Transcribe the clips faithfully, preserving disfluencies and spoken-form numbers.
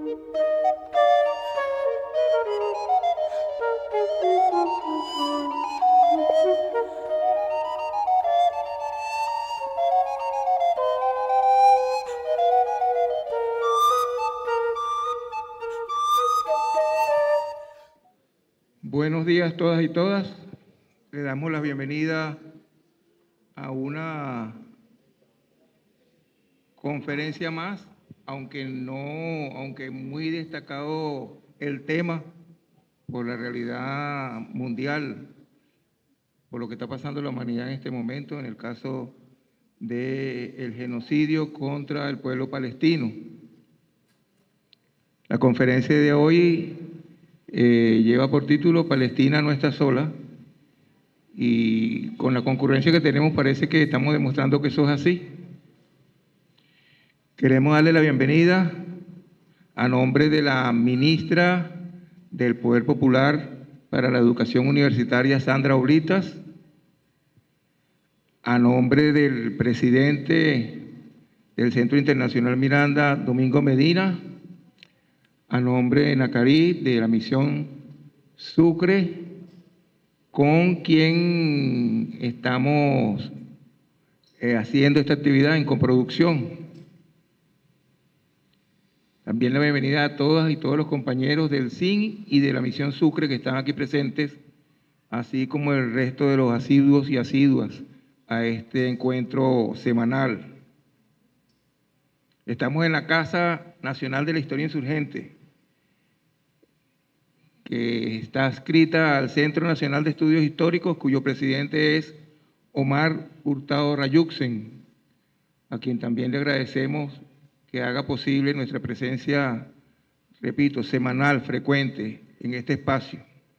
Buenos días todas y todas. Le damos la bienvenida a una conferencia más, aunque no, aunque muy destacado el tema por la realidad mundial, por lo que está pasando la humanidad en este momento, en el caso del genocidio contra el pueblo palestino. La conferencia de hoy eh, lleva por título Palestina no está sola, y con la concurrencia que tenemos parece que estamos demostrando que eso es así. Queremos darle la bienvenida a nombre de la ministra del Poder Popular para la Educación Universitaria, Sandra Oblitas, a nombre del presidente del Centro Internacional Miranda, Domingo Medina, a nombre de Nacarí, de la misión Sucre, con quien estamos eh, haciendo esta actividad en coproducción. También la bienvenida a todas y todos los compañeros del C I N y de la misión Sucre que están aquí presentes, así como el resto de los asiduos y asiduas a este encuentro semanal. Estamos en la Casa Nacional de la Historia Insurgente, que está adscrita al Centro Nacional de Estudios Históricos, cuyo presidente es Omar Hurtado Rayuxen, a quien también le agradecemos que haga posible nuestra presencia, repito, semanal, frecuente, en este espacio.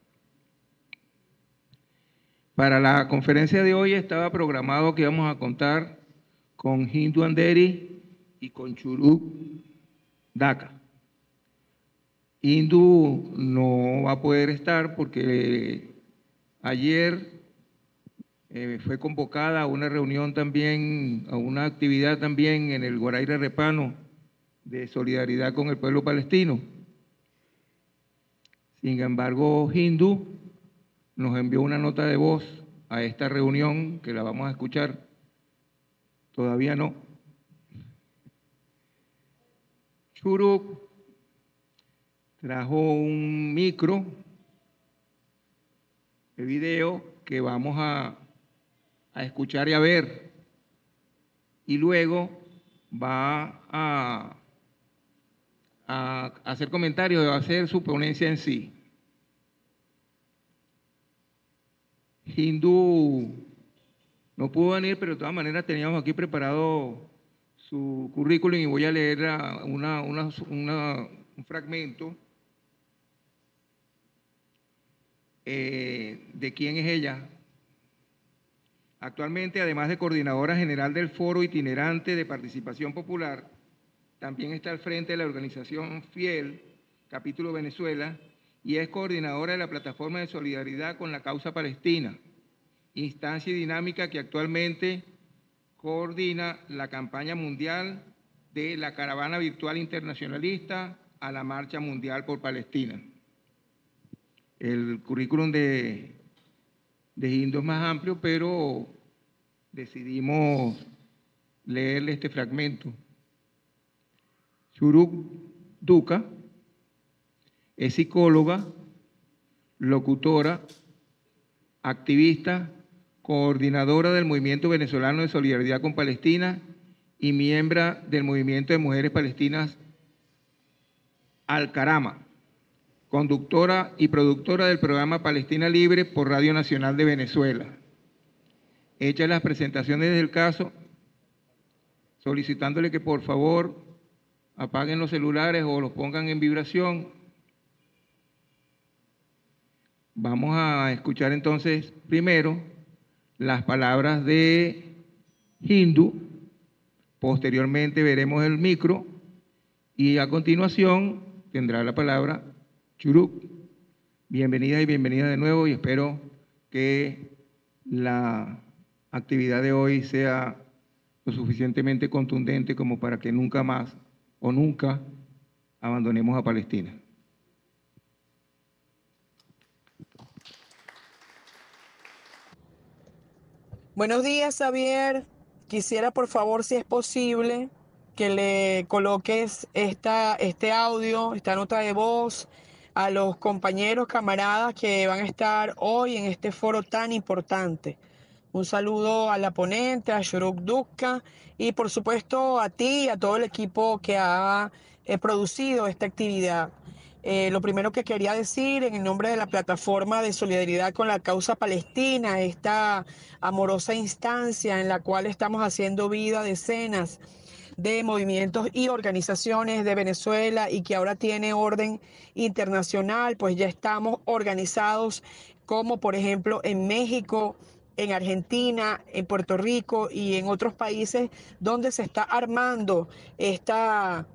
Para la conferencia de hoy estaba programado que íbamos a contar con Hindu Anderi y con Churuk Daka. Hindu no va a poder estar porque ayer eh, fue convocada a una reunión también, a una actividad también en el Guaraíra Repano de solidaridad con el pueblo palestino. Sin embargo, Hindu nos envió una nota de voz a esta reunión que la vamos a escuchar. Todavía no. Churuk trajo un micro de video que vamos a, a escuchar y a ver, y luego va a, a hacer comentarios, va a hacer su ponencia en sí. Hindu no pudo venir, pero de todas maneras teníamos aquí preparado su currículum y voy a leer una, una, una, un fragmento Eh, de quién es ella. Actualmente, además de coordinadora general del Foro Itinerante de Participación Popular, también está al frente de la organización FIEL, capítulo Venezuela, y es coordinadora de la Plataforma de Solidaridad con la Causa Palestina, instancia y dinámica que actualmente coordina la campaña mundial de la Caravana Virtual Internacionalista a la Marcha Mundial por Palestina. El currículum de, de Hindu es más amplio, pero decidimos leerle este fragmento. Churuk Daka es psicóloga, locutora, activista, coordinadora del Movimiento Venezolano de Solidaridad con Palestina y miembro del Movimiento de Mujeres Palestinas Al-Karama, conductora y productora del programa Palestina Libre por Radio Nacional de Venezuela. Hechas las presentaciones del caso, solicitándole que por favor apaguen los celulares o los pongan en vibración. Vamos a escuchar entonces primero las palabras de Hindu, posteriormente veremos el micro y a continuación tendrá la palabra Churuk. Bienvenidas y bienvenidas de nuevo y espero que la actividad de hoy sea lo suficientemente contundente como para que nunca más o nunca abandonemos a Palestina. Buenos días, Xavier. Quisiera, por favor, si es posible, que le coloques esta, este audio, esta nota de voz a los compañeros, camaradas que van a estar hoy en este foro tan importante. Un saludo a la ponente, a Shuruk Dukka y por supuesto a ti y a todo el equipo que ha eh, producido esta actividad. Eh, lo primero que quería decir en el nombre de la plataforma de solidaridad con la causa palestina, esta amorosa instancia en la cual estamos haciendo vida decenas de movimientos y organizaciones de Venezuela y que ahora tiene orden internacional, pues ya estamos organizados como por ejemplo en México, en Argentina, en Puerto Rico y en otros países donde se está armando esta,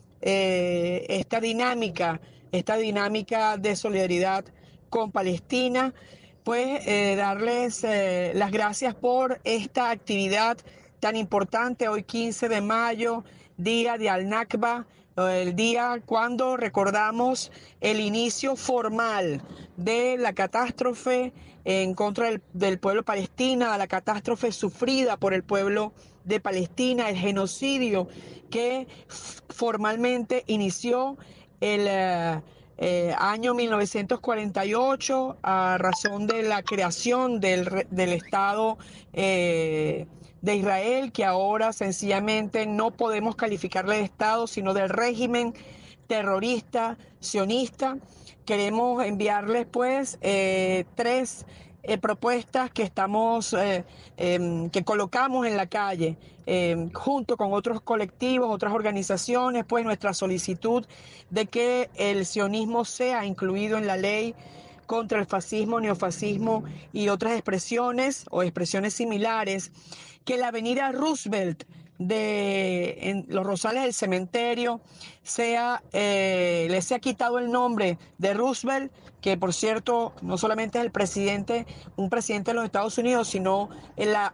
eh, esta dinámica, esta dinámica de solidaridad con Palestina. Pues eh, darles eh, las gracias por esta actividad tan importante hoy quince de mayo, día de Al-Nakba, el día cuando recordamos el inicio formal de la catástrofe en contra del, del pueblo palestino, la catástrofe sufrida por el pueblo de Palestina, el genocidio que formalmente inició el eh, eh, año mil novecientos cuarenta y ocho a razón de la creación del, del Estado eh, de Israel, que ahora sencillamente no podemos calificarle de Estado, sino del régimen terrorista sionista. Queremos enviarles pues eh, tres eh, propuestas que estamos, eh, eh, que colocamos en la calle eh, junto con otros colectivos, otras organizaciones, pues nuestra solicitud de que el sionismo sea incluido en la ley contra el fascismo, neofascismo y otras expresiones o expresiones similares, que la avenida Roosevelt de en los Rosales del Cementerio sea, eh, le sea quitado el nombre de Roosevelt, que por cierto no solamente es el presidente, un presidente de los Estados Unidos, sino la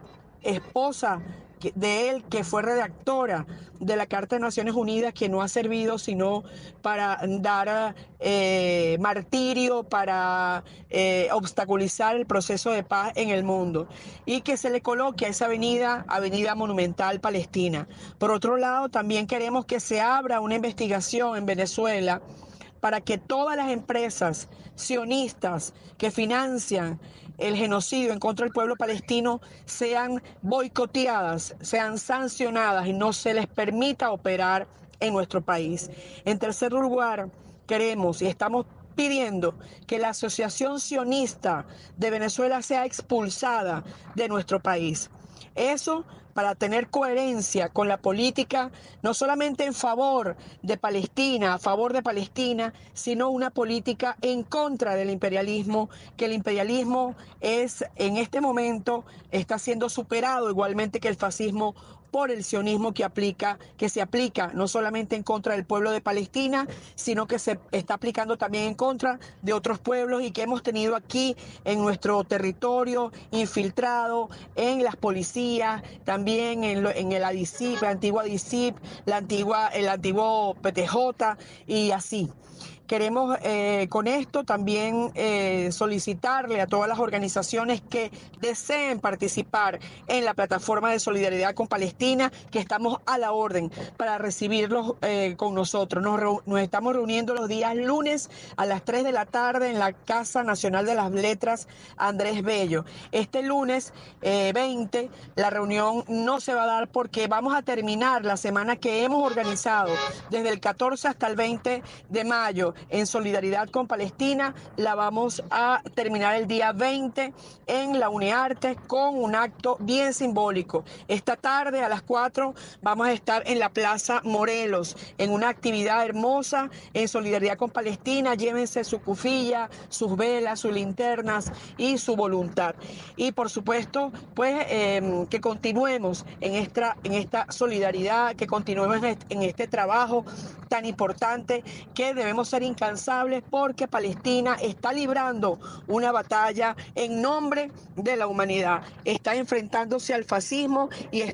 esposa de él, que fue redactora de la Carta de Naciones Unidas, que no ha servido sino para dar eh, martirio, para eh, obstaculizar el proceso de paz en el mundo, y que se le coloque a esa avenida, Avenida Monumental Palestina. Por otro lado, también queremos que se abra una investigación en Venezuela para que todas las empresas sionistas que financian el genocidio en contra del pueblo palestino sean boicoteadas, sean sancionadas y no se les permita operar en nuestro país. En tercer lugar, queremos y estamos pidiendo que la Asociación Sionista de Venezuela sea expulsada de nuestro país. Eso para tener coherencia con la política, no solamente en favor de Palestina, a favor de Palestina, sino una política en contra del imperialismo, que el imperialismo es, en este momento, está siendo superado igualmente que el fascismo por el sionismo que aplica, que se aplica no solamente en contra del pueblo de Palestina, sino que se está aplicando también en contra de otros pueblos y que hemos tenido aquí en nuestro territorio infiltrado en las policías, también en, lo, en el A D I C I P, la antigua A D I C I P, la antigua, el antiguo P T J y así. Queremos eh, con esto también eh, solicitarle a todas las organizaciones que deseen participar en la plataforma de solidaridad con Palestina, que estamos a la orden para recibirlos eh, con nosotros. Nos, nos estamos reuniendo los días lunes a las tres de la tarde en la Casa Nacional de las Letras Andrés Bello. Este lunes eh, veinte la reunión no se va a dar porque vamos a terminar la semana que hemos organizado desde el catorce hasta el veinte de mayo en solidaridad con Palestina. La vamos a terminar el día veinte en la UNIARTE con un acto bien simbólico. Esta tarde a las cuatro vamos a estar en la Plaza Morelos en una actividad hermosa en solidaridad con Palestina. Llévense su cufilla, sus velas, sus linternas y su voluntad. Y por supuesto, pues eh, que continuemos en esta, en esta solidaridad, que continuemos en este, en este trabajo tan importante, que debemos ser incansables porque Palestina está librando una batalla en nombre de la humanidad, está enfrentándose al fascismo y está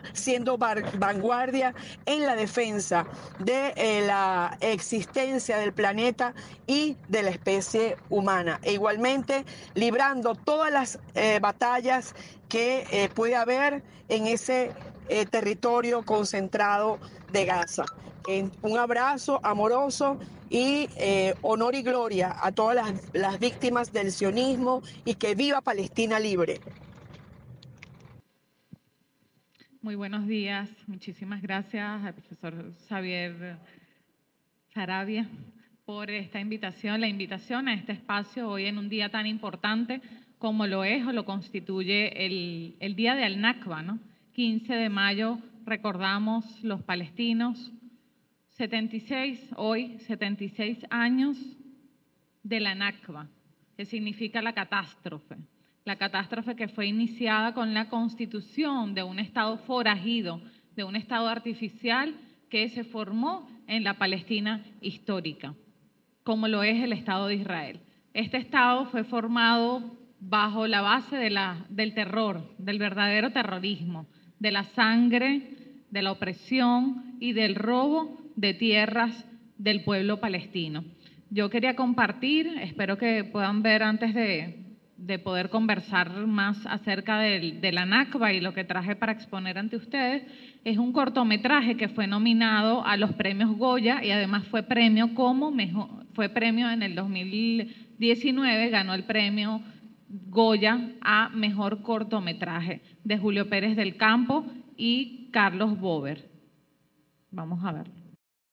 siendo vanguardia en la defensa de eh, la existencia del planeta y de la especie humana. E igualmente librando todas las eh, batallas que eh, puede haber en ese eh, territorio concentrado de Gaza. Eh, un abrazo amoroso y eh, honor y gloria a todas las, las víctimas del sionismo y que viva Palestina libre. Muy buenos días. Muchísimas gracias al profesor Xavier Saravia por esta invitación, la invitación a este espacio hoy en un día tan importante como lo es o lo constituye el, el Día de Al-Nakba, ¿no? quince de mayo recordamos los palestinos, setenta y seis, hoy setenta y seis años de la Nakba, que significa la catástrofe. La catástrofe que fue iniciada con la constitución de un Estado forajido, de un Estado artificial que se formó en la Palestina histórica, como lo es el Estado de Israel. Este Estado fue formado bajo la base de la, del terror, del verdadero terrorismo, de la sangre, de la opresión y del robo de tierras del pueblo palestino. Yo quería compartir, espero que puedan ver antes de, de poder conversar más acerca del, de la Nakba y lo que traje para exponer ante ustedes, es un cortometraje que fue nominado a los premios Goya y además fue premio como mejor, fue premio en el dos mil diecinueve, ganó el premio Goya a mejor cortometraje de Julio Pérez del Campo y Carlos Bover. Vamos a verlo.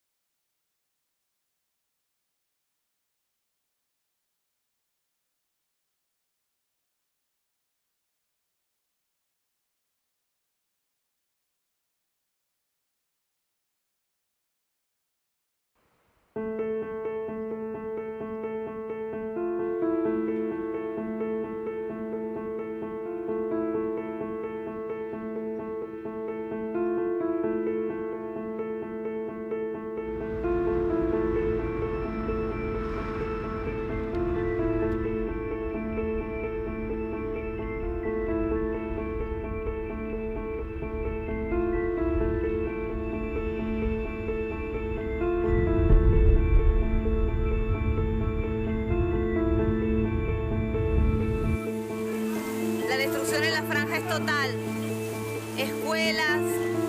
La destrucción en la franja es total. Escuelas,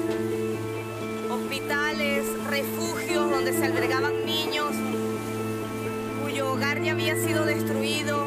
hospitales, refugios donde se albergaban niños cuyo hogar ya había sido destruido.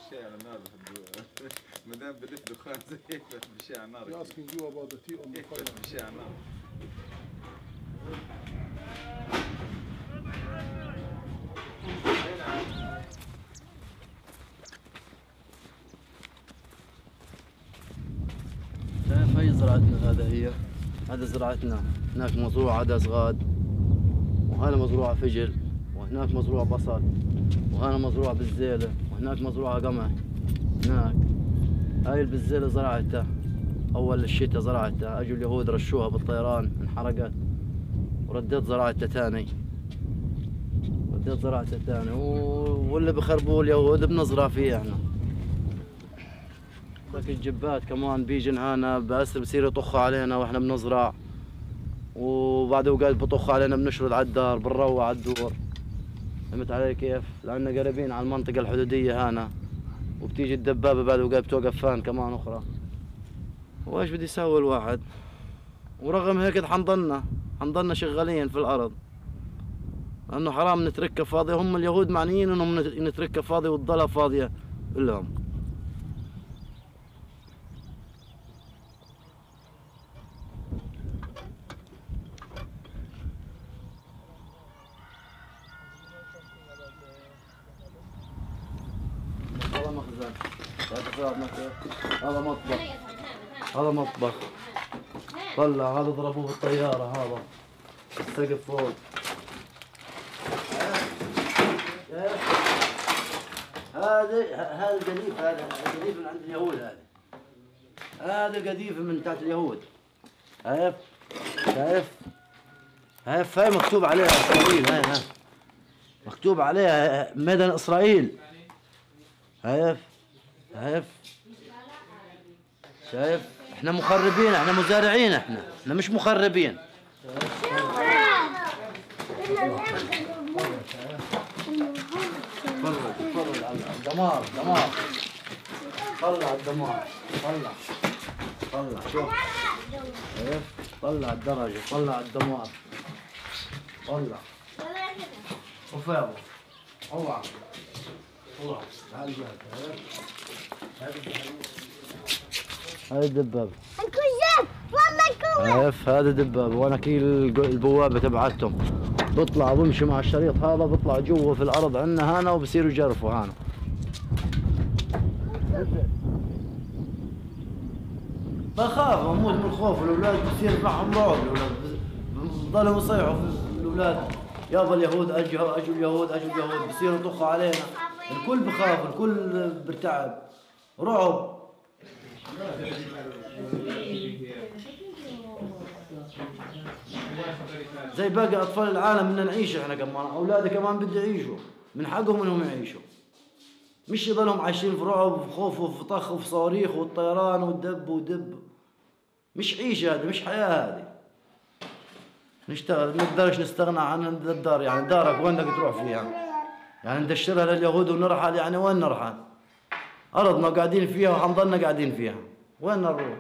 بالشارع نار ما دام بدك دخان زي هيك بالشارع نار. You're asking you about the tea on the fire. بالشارع نار. شايف هي زراعتنا هذا هي هذا زراعتنا. هناك مزروع عدس غاد، وهنا مزروع فجل، وهناك مزروع بصل، وهنا مزروع بالزيلة، وهناك مزروع قمح. هناك هاي البزيلة زرعتها أول الشتاء، زرعتها أجوا اليهود رشوها بالطيران انحرقت، ورديت زرعتها تاني رديت زرعتها تاني واللي بخربوه اليهود بنزرع فيه احنا. ذاك الجبات كمان بيجن هنا بس بصير يطخوا علينا واحنا بنزرع، وبعد اوقات بطخوا علينا بنشرد على الدار بنروع على الدور. فهمت علي كيف؟ لأننا قريبين على المنطقة الحدودية هنا، وبتيجي الدبابة بعد اوقات بتوقف فان كمان أخرى. وايش بدي يسوي الواحد؟ ورغم هيك حنضلنا حنضلنا شغالين في الأرض، لأنه حرام نتركها فاضية. هم اليهود معنيين إنهم نتركها فاضية وتضلها فاضية لهم. هذا مخزن، هذا مطبخ، هذا مطبخ طلع، هذا ضربوه بالطيارة، هذا السقف فوق. هذا هذا قذيف، هذا قذيف من عند اليهود. هذا هذا قذيف من تحت اليهود. شايف شايف شايف هاي مكتوب عليها إسرائيل. هاي هاي مكتوب عليها ميدان إسرائيل. شايف شايف شايف احنا مخربين، احنا مزارعين، احنا احنا مش مخربين. تفرج تفرج على الدمار، دمار. طلع الدمار، طلع طلع شوف شايف، طلع الدرجة، طلع الدمار، طلع. وف يا ابو اوعى اوعى تعال هاي الدبابة. شايف هذا دبابة، وانا كي البوابة تبعتهم بطلع بمشي مع الشريط هذا، بطلع جوا في الارض عندنا هنا وبصيروا يجرفوا هنا. بخاف اموت من الخوف، الاولاد بصير معهم رعب، الاولاد بضلوا يصيحوا الاولاد يابا اليهود اجوا اجوا اليهود اجوا اليهود، بصيروا يطخوا علينا. الكل بخاف، الكل برتعب، رعب. زي باقي اطفال العالم بدنا نعيش احنا كمان، اولادي كمان بده يعيشوا، من حقهم انهم يعيشوا، مش يضلهم عايشين في رعب وفي خوف وفي طخ وفي صواريخ والطيران والدب ودب. مش عيشه هذه، مش حياه هذه. نشتغل، نقدرش نستغنى عن الدار، يعني دارك وين بدك تروح فيها؟ يعني ندشرها لليهود ونرحل، يعني وين نرحل؟ ارضنا قاعدين فيها وحنضلنا قاعدين فيها، وين نروح؟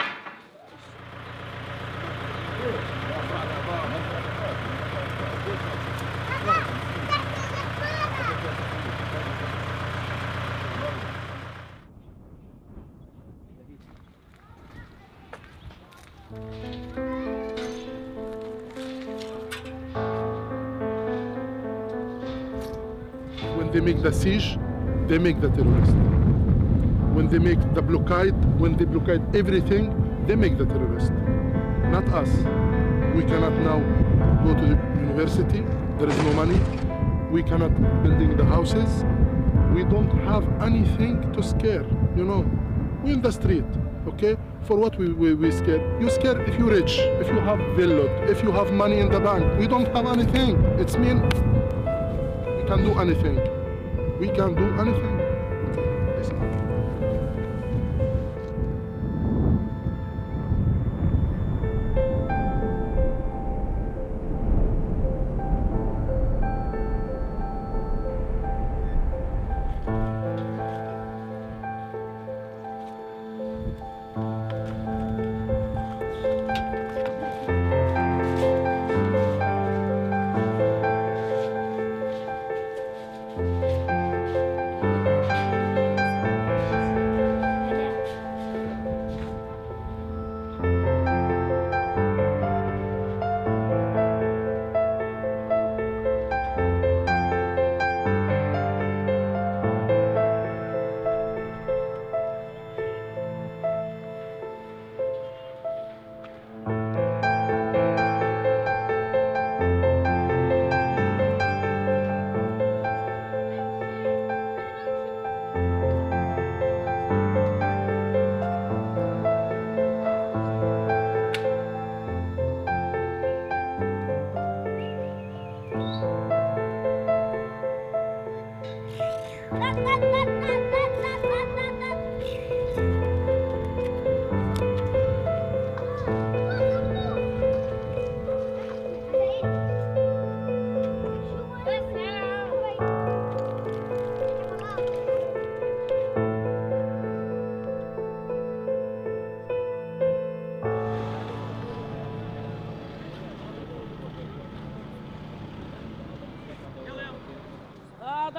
When they make the siege, they make the terrorists. When they make the blockade, when they blockade everything, they make the terrorists. Not us. We cannot now go to the university. There is no money. We cannot building the houses. We don't have anything to scare, you know. We're in the street, okay? For what we, we, we scared? You scared if you're rich, if you have villa, if you have money in the bank. We don't have anything. It's mean we can do anything. We can do anything.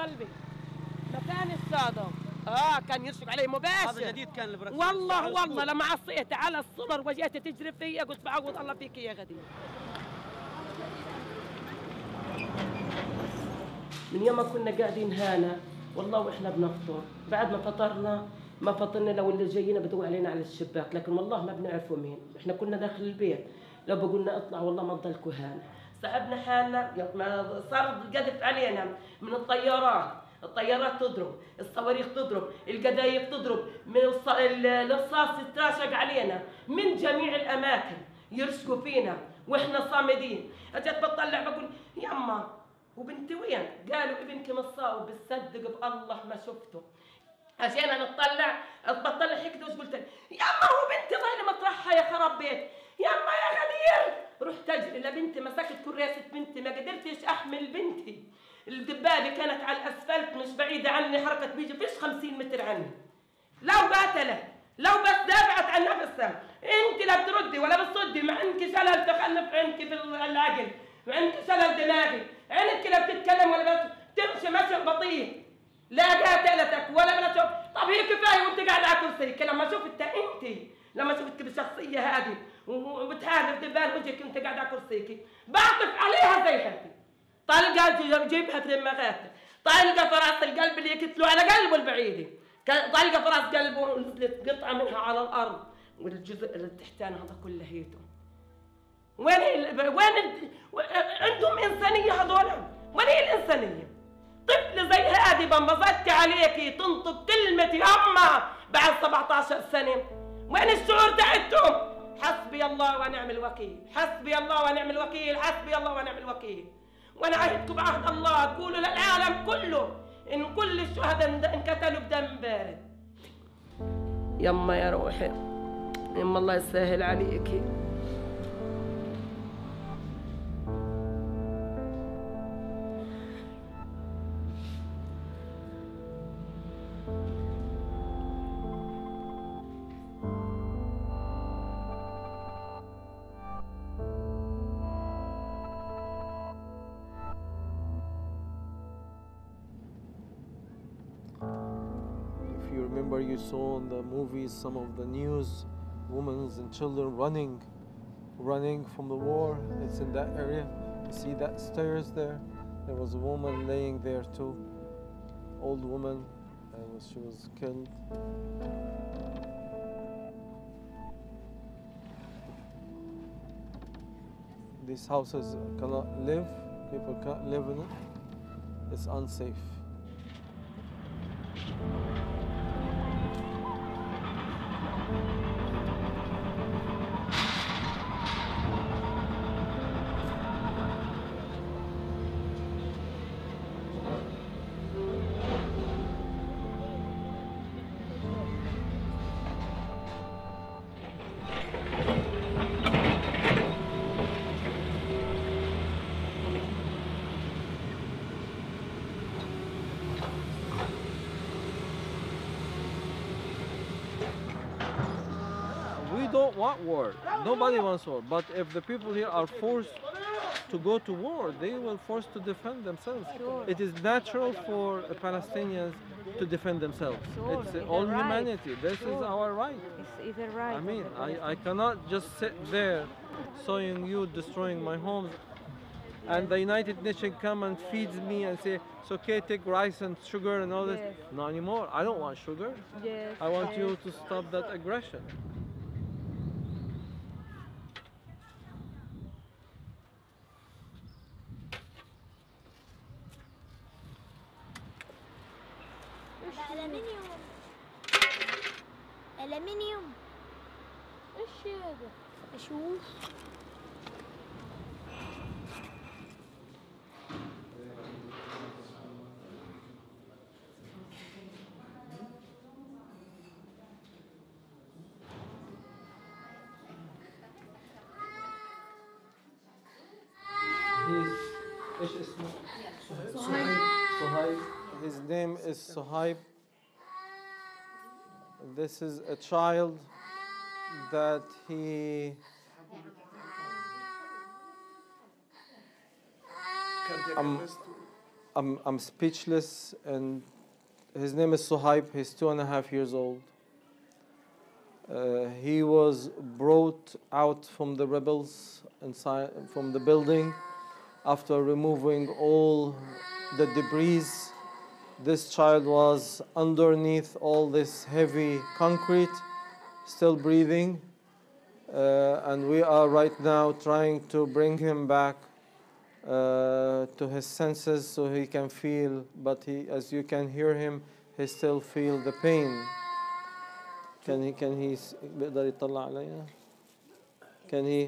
قلبي مكان الصادم اه كان يرشق علي مباشر. هذا جديد كان البركة. والله والله لما عصيت على الصدر وجيت تجري فيا قلت بعوض الله فيك يا غدير. من يوم ما كنا قاعدين هنا والله واحنا بنفطر، بعد ما فطرنا ما فطرنا لو اللي جايين بدوا علينا على الشباك، لكن والله ما بنعرفوا مين، احنا كنا داخل البيت لو بقولنا اطلع والله ما تضلكوا هنا. صعبنا حالنا ما صار قذف علينا من الطيارات، الطيارات تضرب، الصواريخ تضرب، القذايف تضرب، من الرصاص يتراشق علينا من جميع الاماكن يرشقوا فينا واحنا صامدين. اجت بطلع بقول يما وبنتي وين؟ قالوا ابنك مصاب، بتصدق بالله ما شفته. عشان انا اطلع بطلع هيك وش قلت يما هو بنتي ظاهره مطرحها يا خراب بيت، يما يا غدير. رحت اجري لبنتي مسكت كراسه بنتي ما قدرتش احمل بنتي. الدبابه كانت على الاسفلت مش بعيده عني، حركه بيجي فيش خمسين متر عني. لو قاتله لو بس دافعت عن نفسها، انت لا بتردي ولا بتصدي، ما عندك شلل تخلف عندك في العقل، ما عندك شلل دماغي، عينك لا بتتكلم ولا بس تمشي مشي بطيء. لا قاتلتك ولا بلا شوف. طب هي كفايه وانت قاعده على كرسيك. لما شفت انت لما شفتك بالشخصيه هذه وبتحارب تبان وجهك انت قاعده على كرسيك بعطف عليها زي هذه. طلقه جيبها في دماغاتها، طلقه في راس القلب اللي يقتلوا على قلبه البعيده، طلقه في راس قلبه ونزلت قطعه منها على الارض، والجزء اللي تحتاني هذا كله هيته. وين هي وين عندهم انسانيه هذول؟ وين هي الانسانيه؟ طفل زي هذه بنبسطت عليكي تنطق كلمه يما بعد سبعة عشر سنه، وين الشعور تاعتهم؟ حسبي الله ونعم الوكيل، حسبي الله ونعم الوكيل، حسبي الله ونعم الوكيل. وانا عهدكم بعهد الله تقولوا للعالم كله ان كل الشهداء انقتلوا بدم بارد. يما يا روحي يما الله يسهل عليكي. You remember you saw in the movies some of the news, women and children running, running from the war. It's in that area. You see that stairs there? There was a woman laying there too, old woman, and she was killed. These houses cannot live, people can't live in it. It's unsafe. We don't want war. Nobody wants war. But if the people here are forced to go to war, they will force to defend themselves. Sure. It is natural for Palestinians to defend themselves. Sure. It's It's all a right. humanity. This Sure. is our right. It's, it's a right. I mean, of the I, I cannot just sit there sawing you, destroying my homes, and the United Nations come and feeds me and say, it's okay, take rice and sugar and all this. Yes. Not anymore. I don't want sugar. Yes. I want yes. you to stop that aggression. ألمنيوم ألمنيوم ايش هذا؟ اشوف ايش اسمه؟ Suhaib. His name is Suhaib. This is a child that he um, I'm, I'm speechless, and his name is Suhaib. He's two and a half years old. Uh, he was brought out from the rebels inside from the building after removing all the debris. This child was underneath all this heavy concrete, still breathing, uh, and we are right now trying to bring him back uh, to his senses so he can feel, but he, as you can hear him, he still feel the pain. Can he, can he, بيقدر يطلع عليا? Can he?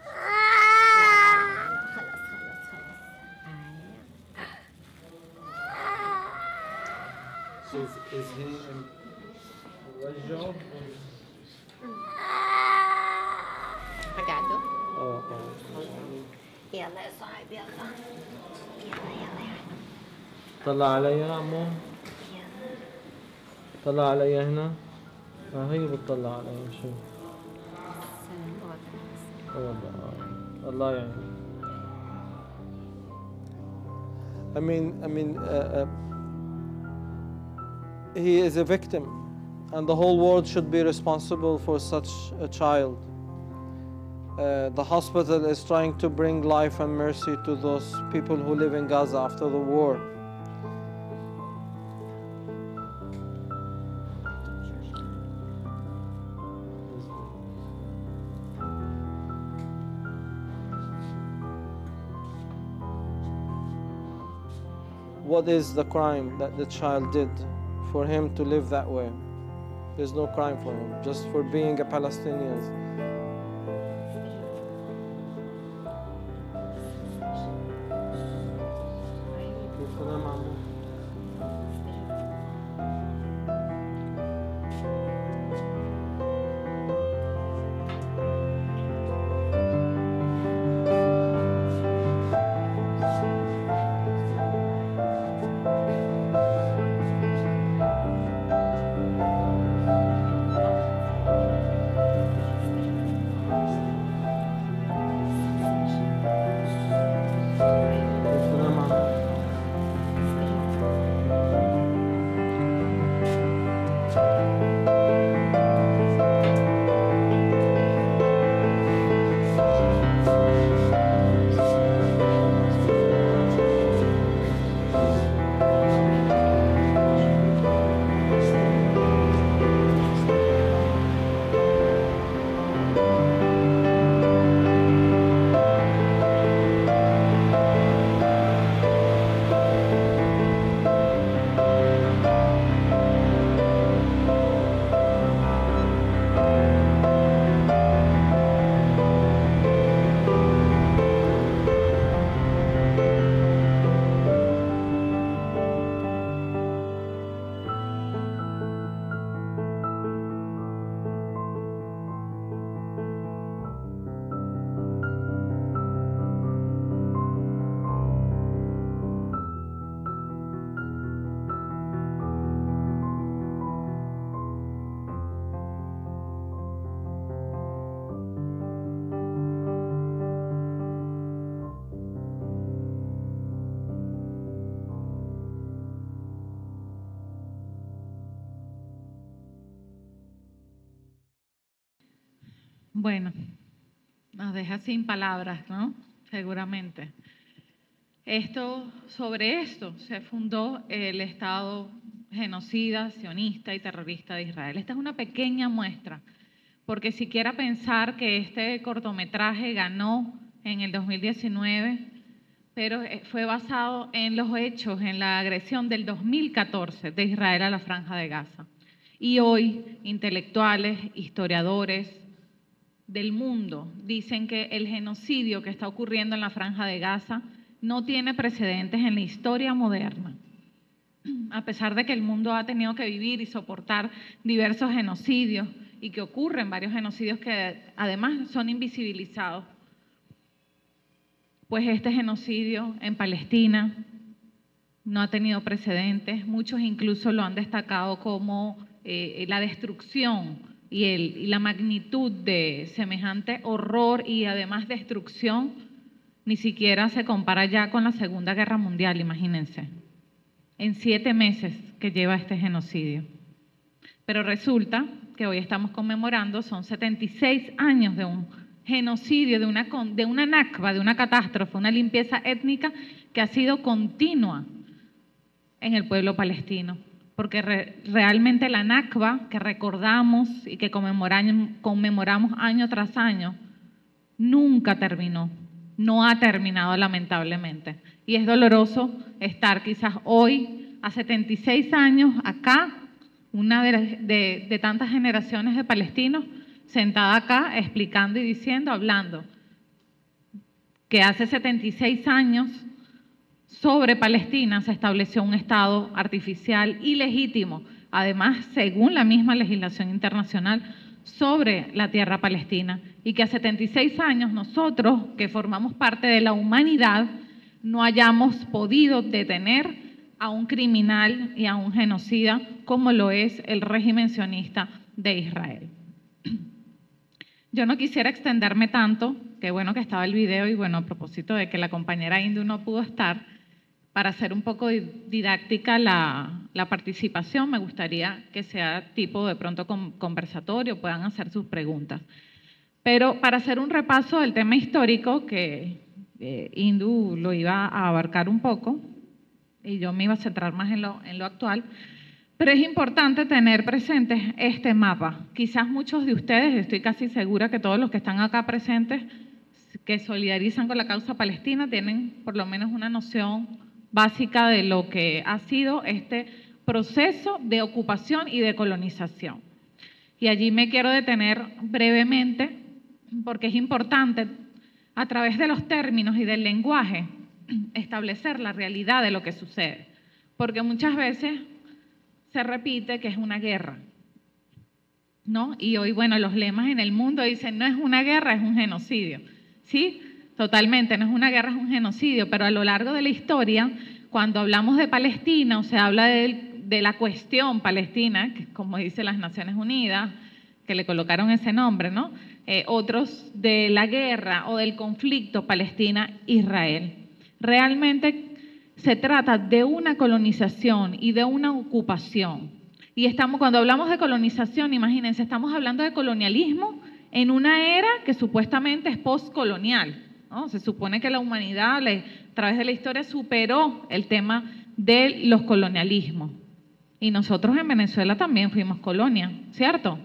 Is, is he in رجعه؟ قعدوا؟ اه اه. يلا يا صاحبي يلا. يلا يلا يلا. طلع عليا عمو. طلع عليا هنا. اه هي بتطلع عليا شو. والله الله يعني. I mean, I mean, uh, uh, he is a victim, and the whole world should be responsible for such a child. Uh, the hospital is trying to bring life and mercy to those people who live in Gaza after the war. What is the crime that the child did for him to live that way? There's no crime for him, just for being a Palestinian. Bueno, nos deja sin palabras, ¿no? Seguramente. Esto, sobre esto se fundó el Estado genocida, sionista y terrorista de Israel. Esta es una pequeña muestra, porque siquiera pensar que este cortometraje ganó en el dos mil diecinueve, pero fue basado en los hechos, en la agresión del dos mil catorce de Israel a la Franja de Gaza. Y hoy, intelectuales, historiadores del mundo dicen que el genocidio que está ocurriendo en la Franja de Gaza no tiene precedentes en la historia moderna. A pesar de que el mundo ha tenido que vivir y soportar diversos genocidios y que ocurren varios genocidios que además son invisibilizados, pues este genocidio en Palestina no ha tenido precedentes. Muchos incluso lo han destacado como eh, la destrucción y, el, y la magnitud de semejante horror y además destrucción ni siquiera se compara ya con la Segunda Guerra Mundial, imagínense, en siete meses que lleva este genocidio. Pero resulta que hoy estamos conmemorando, son setenta y seis años de un genocidio, de una, de una nakba, de una catástrofe, una limpieza étnica que ha sido continua en el pueblo palestino. Porque re, realmente la nakba que recordamos y que conmemoramos, conmemoramos año tras año, nunca terminó, no ha terminado lamentablemente. Y es doloroso estar quizás hoy, a setenta y seis años, acá, una de, de, de tantas generaciones de palestinos, sentada acá explicando y diciendo, hablando, que hace setenta y seis años sobre Palestina se estableció un Estado artificial ilegítimo, además, según la misma legislación internacional, sobre la tierra palestina, y que a setenta y seis años nosotros, que formamos parte de la humanidad, no hayamos podido detener a un criminal y a un genocida como lo es el régimen sionista de Israel. Yo no quisiera extenderme tanto, qué bueno que estaba el video y bueno, a propósito de que la compañera Indu no pudo estar, para hacer un poco didáctica la, la participación, me gustaría que sea tipo de pronto conversatorio, puedan hacer sus preguntas. Pero para hacer un repaso del tema histórico, que eh, Indu lo iba a abarcar un poco, y yo me iba a centrar más en lo, en lo actual, pero es importante tener presente este mapa. Quizás muchos de ustedes, estoy casi segura que todos los que están acá presentes, que solidarizan con la causa palestina, tienen por lo menos una noción básica de lo que ha sido este proceso de ocupación y de colonización. Y allí me quiero detener brevemente, porque es importante, a través de los términos y del lenguaje, establecer la realidad de lo que sucede. Porque muchas veces se repite que es una guerra, ¿no? Y hoy, bueno, los lemas en el mundo dicen, no es una guerra, es un genocidio, ¿sí? Totalmente, no es una guerra, es un genocidio, pero a lo largo de la historia, cuando hablamos de Palestina, o se habla de, de la cuestión palestina, que como dice las Naciones Unidas, que le colocaron ese nombre, ¿no? Eh, otros de la guerra o del conflicto Palestina-Israel. Realmente se trata de una colonización y de una ocupación. Y estamos, cuando hablamos de colonización, imagínense, estamos hablando de colonialismo en una era que supuestamente es postcolonial, ¿no? Se supone que la humanidad, a través de la historia, superó el tema de los colonialismos. Y nosotros en Venezuela también fuimos colonia, ¿cierto?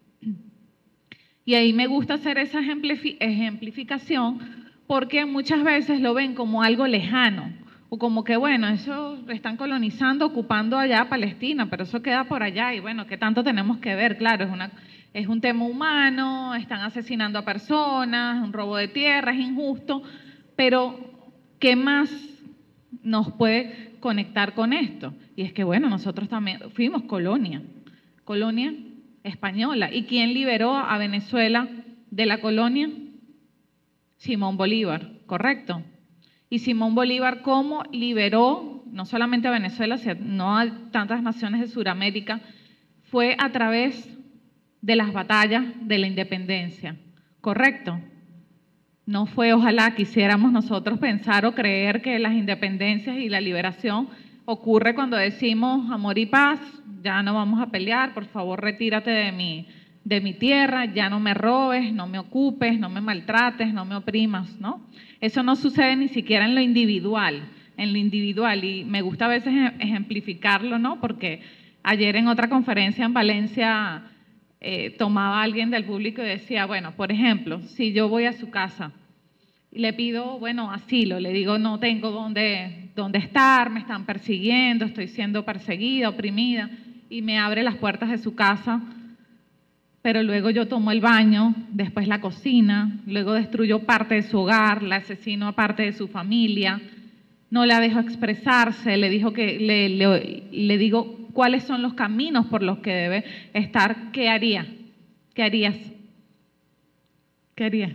Y ahí me gusta hacer esa ejemplificación porque muchas veces lo ven como algo lejano, o como que, bueno, eso están colonizando, ocupando allá Palestina, pero eso queda por allá, y bueno, ¿qué tanto tenemos que ver? Claro, es, una, es un tema humano, están asesinando a personas, un robo de tierra, es injusto, pero ¿qué más nos puede conectar con esto? Y es que, bueno, nosotros también fuimos colonia, colonia española. ¿Y quién liberó a Venezuela de la colonia? Simón Bolívar, ¿correcto? Y Simón Bolívar, ¿cómo liberó no solamente a Venezuela, sino a tantas naciones de Sudamérica? Fue a través de las batallas de la independencia, ¿correcto? No fue, ojalá quisiéramos nosotros pensar o creer que las independencias y la liberación ocurre cuando decimos amor y paz, ya no vamos a pelear, por favor retírate de mi, de mi tierra, ya no me robes, no me ocupes, no me maltrates, no me oprimas, ¿no? Eso no sucede ni siquiera en lo individual, en lo individual, y me gusta a veces ejemplificarlo, ¿no? Porque ayer en otra conferencia en Valencia eh, tomaba a alguien del público y decía, bueno, por ejemplo, si yo voy a su casa y le pido, bueno, asilo, le digo, no tengo dónde, dónde estar, me están persiguiendo, estoy siendo perseguida, oprimida, y me abre las puertas de su casa, pero luego yo tomo el baño, después la cocina, luego destruyo parte de su hogar, la asesino a parte de su familia, no la dejo expresarse, le, dijo que, le, le, le digo cuáles son los caminos por los que debe estar, ¿qué haría? ¿Qué harías? ¿Qué harías?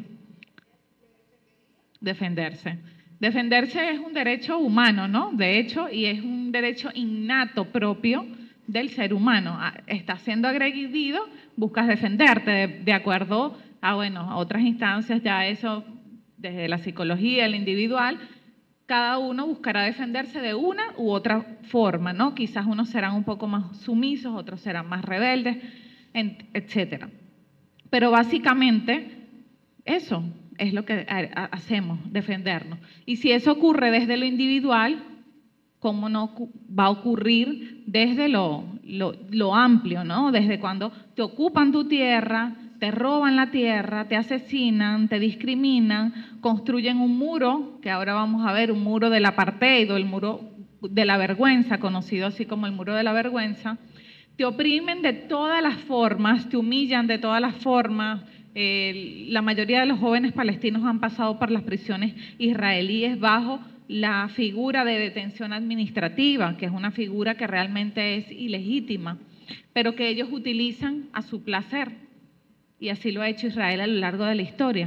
Defenderse. Defenderse es un derecho humano, ¿no? De hecho, y es un derecho innato propio del ser humano. Estás siendo agredido, buscas defenderte de, de acuerdo a, bueno, a otras instancias, ya eso desde la psicología, el individual, cada uno buscará defenderse de una u otra forma, ¿no? Quizás unos serán un poco más sumisos, otros serán más rebeldes, etcétera. Pero básicamente eso es lo que hacemos, defendernos. Y si eso ocurre desde lo individual, ¿cómo no va a ocurrir desde lo, lo, lo amplio, ¿no? Desde cuando te ocupan tu tierra, te roban la tierra, te asesinan, te discriminan, construyen un muro, que ahora vamos a ver, un muro del apartheid o el muro de la vergüenza, conocido así como el muro de la vergüenza, te oprimen de todas las formas, te humillan de todas las formas. Eh, la mayoría de los jóvenes palestinos han pasado por las prisiones israelíes bajo la figura de detención administrativa, que es una figura que realmente es ilegítima, pero que ellos utilizan a su placer. Y así lo ha hecho Israel a lo largo de la historia.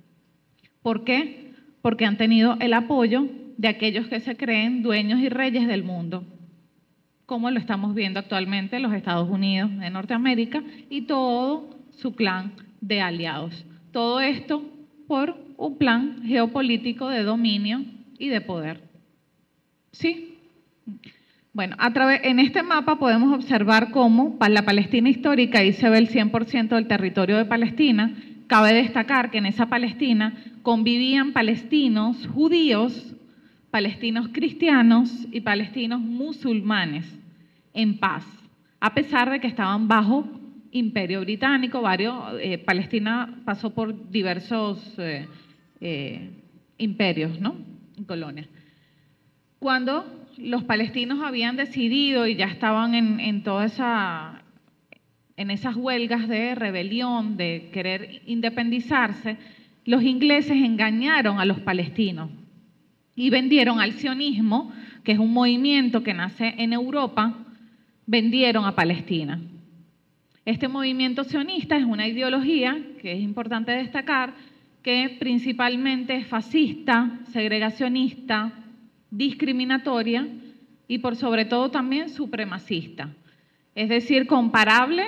¿Por qué? Porque han tenido el apoyo de aquellos que se creen dueños y reyes del mundo, como lo estamos viendo actualmente en los Estados Unidos de Norteamérica y todo su clan de aliados. Todo esto por un plan geopolítico de dominio y de poder. ¿Sí? Bueno, a través, en este mapa podemos observar cómo para la Palestina histórica, ahí se ve el cien por ciento del territorio de Palestina. Cabe destacar que en esa Palestina convivían palestinos judíos, palestinos cristianos y palestinos musulmanes en paz, a pesar de que estaban bajo imperio británico. Varios, eh, Palestina pasó por diversos eh, eh, imperios, ¿no? Colonias. Cuando los palestinos habían decidido y ya estaban en, en toda esa, en esas huelgas de rebelión, de querer independizarse, los ingleses engañaron a los palestinos y vendieron al sionismo, que es un movimiento que nace en Europa, vendieron a Palestina. Este movimiento sionista es una ideología que es importante destacar, que principalmente es fascista, segregacionista, discriminatoria y por sobre todo también supremacista, es decir, comparable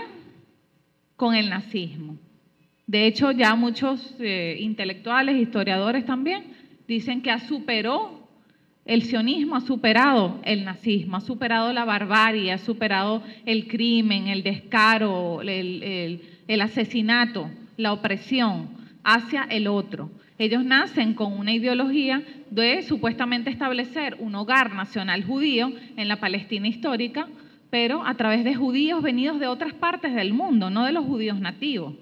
con el nazismo. De hecho, ya muchos eh, intelectuales, historiadores también, dicen que ha superado, el sionismo ha superado el nazismo, ha superado la barbarie, ha superado el crimen, el descaro, el, el, el asesinato, la opresión hacia el otro. Ellos nacen con una ideología de supuestamente establecer un hogar nacional judío en la Palestina histórica, pero a través de judíos venidos de otras partes del mundo, no de los judíos nativos.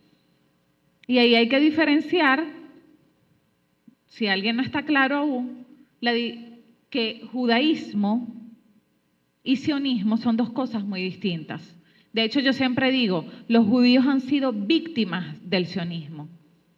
Y ahí hay que diferenciar, si alguien no está claro aún, la, que judaísmo y sionismo son dos cosas muy distintas. De hecho, yo siempre digo, los judíos han sido víctimas del sionismo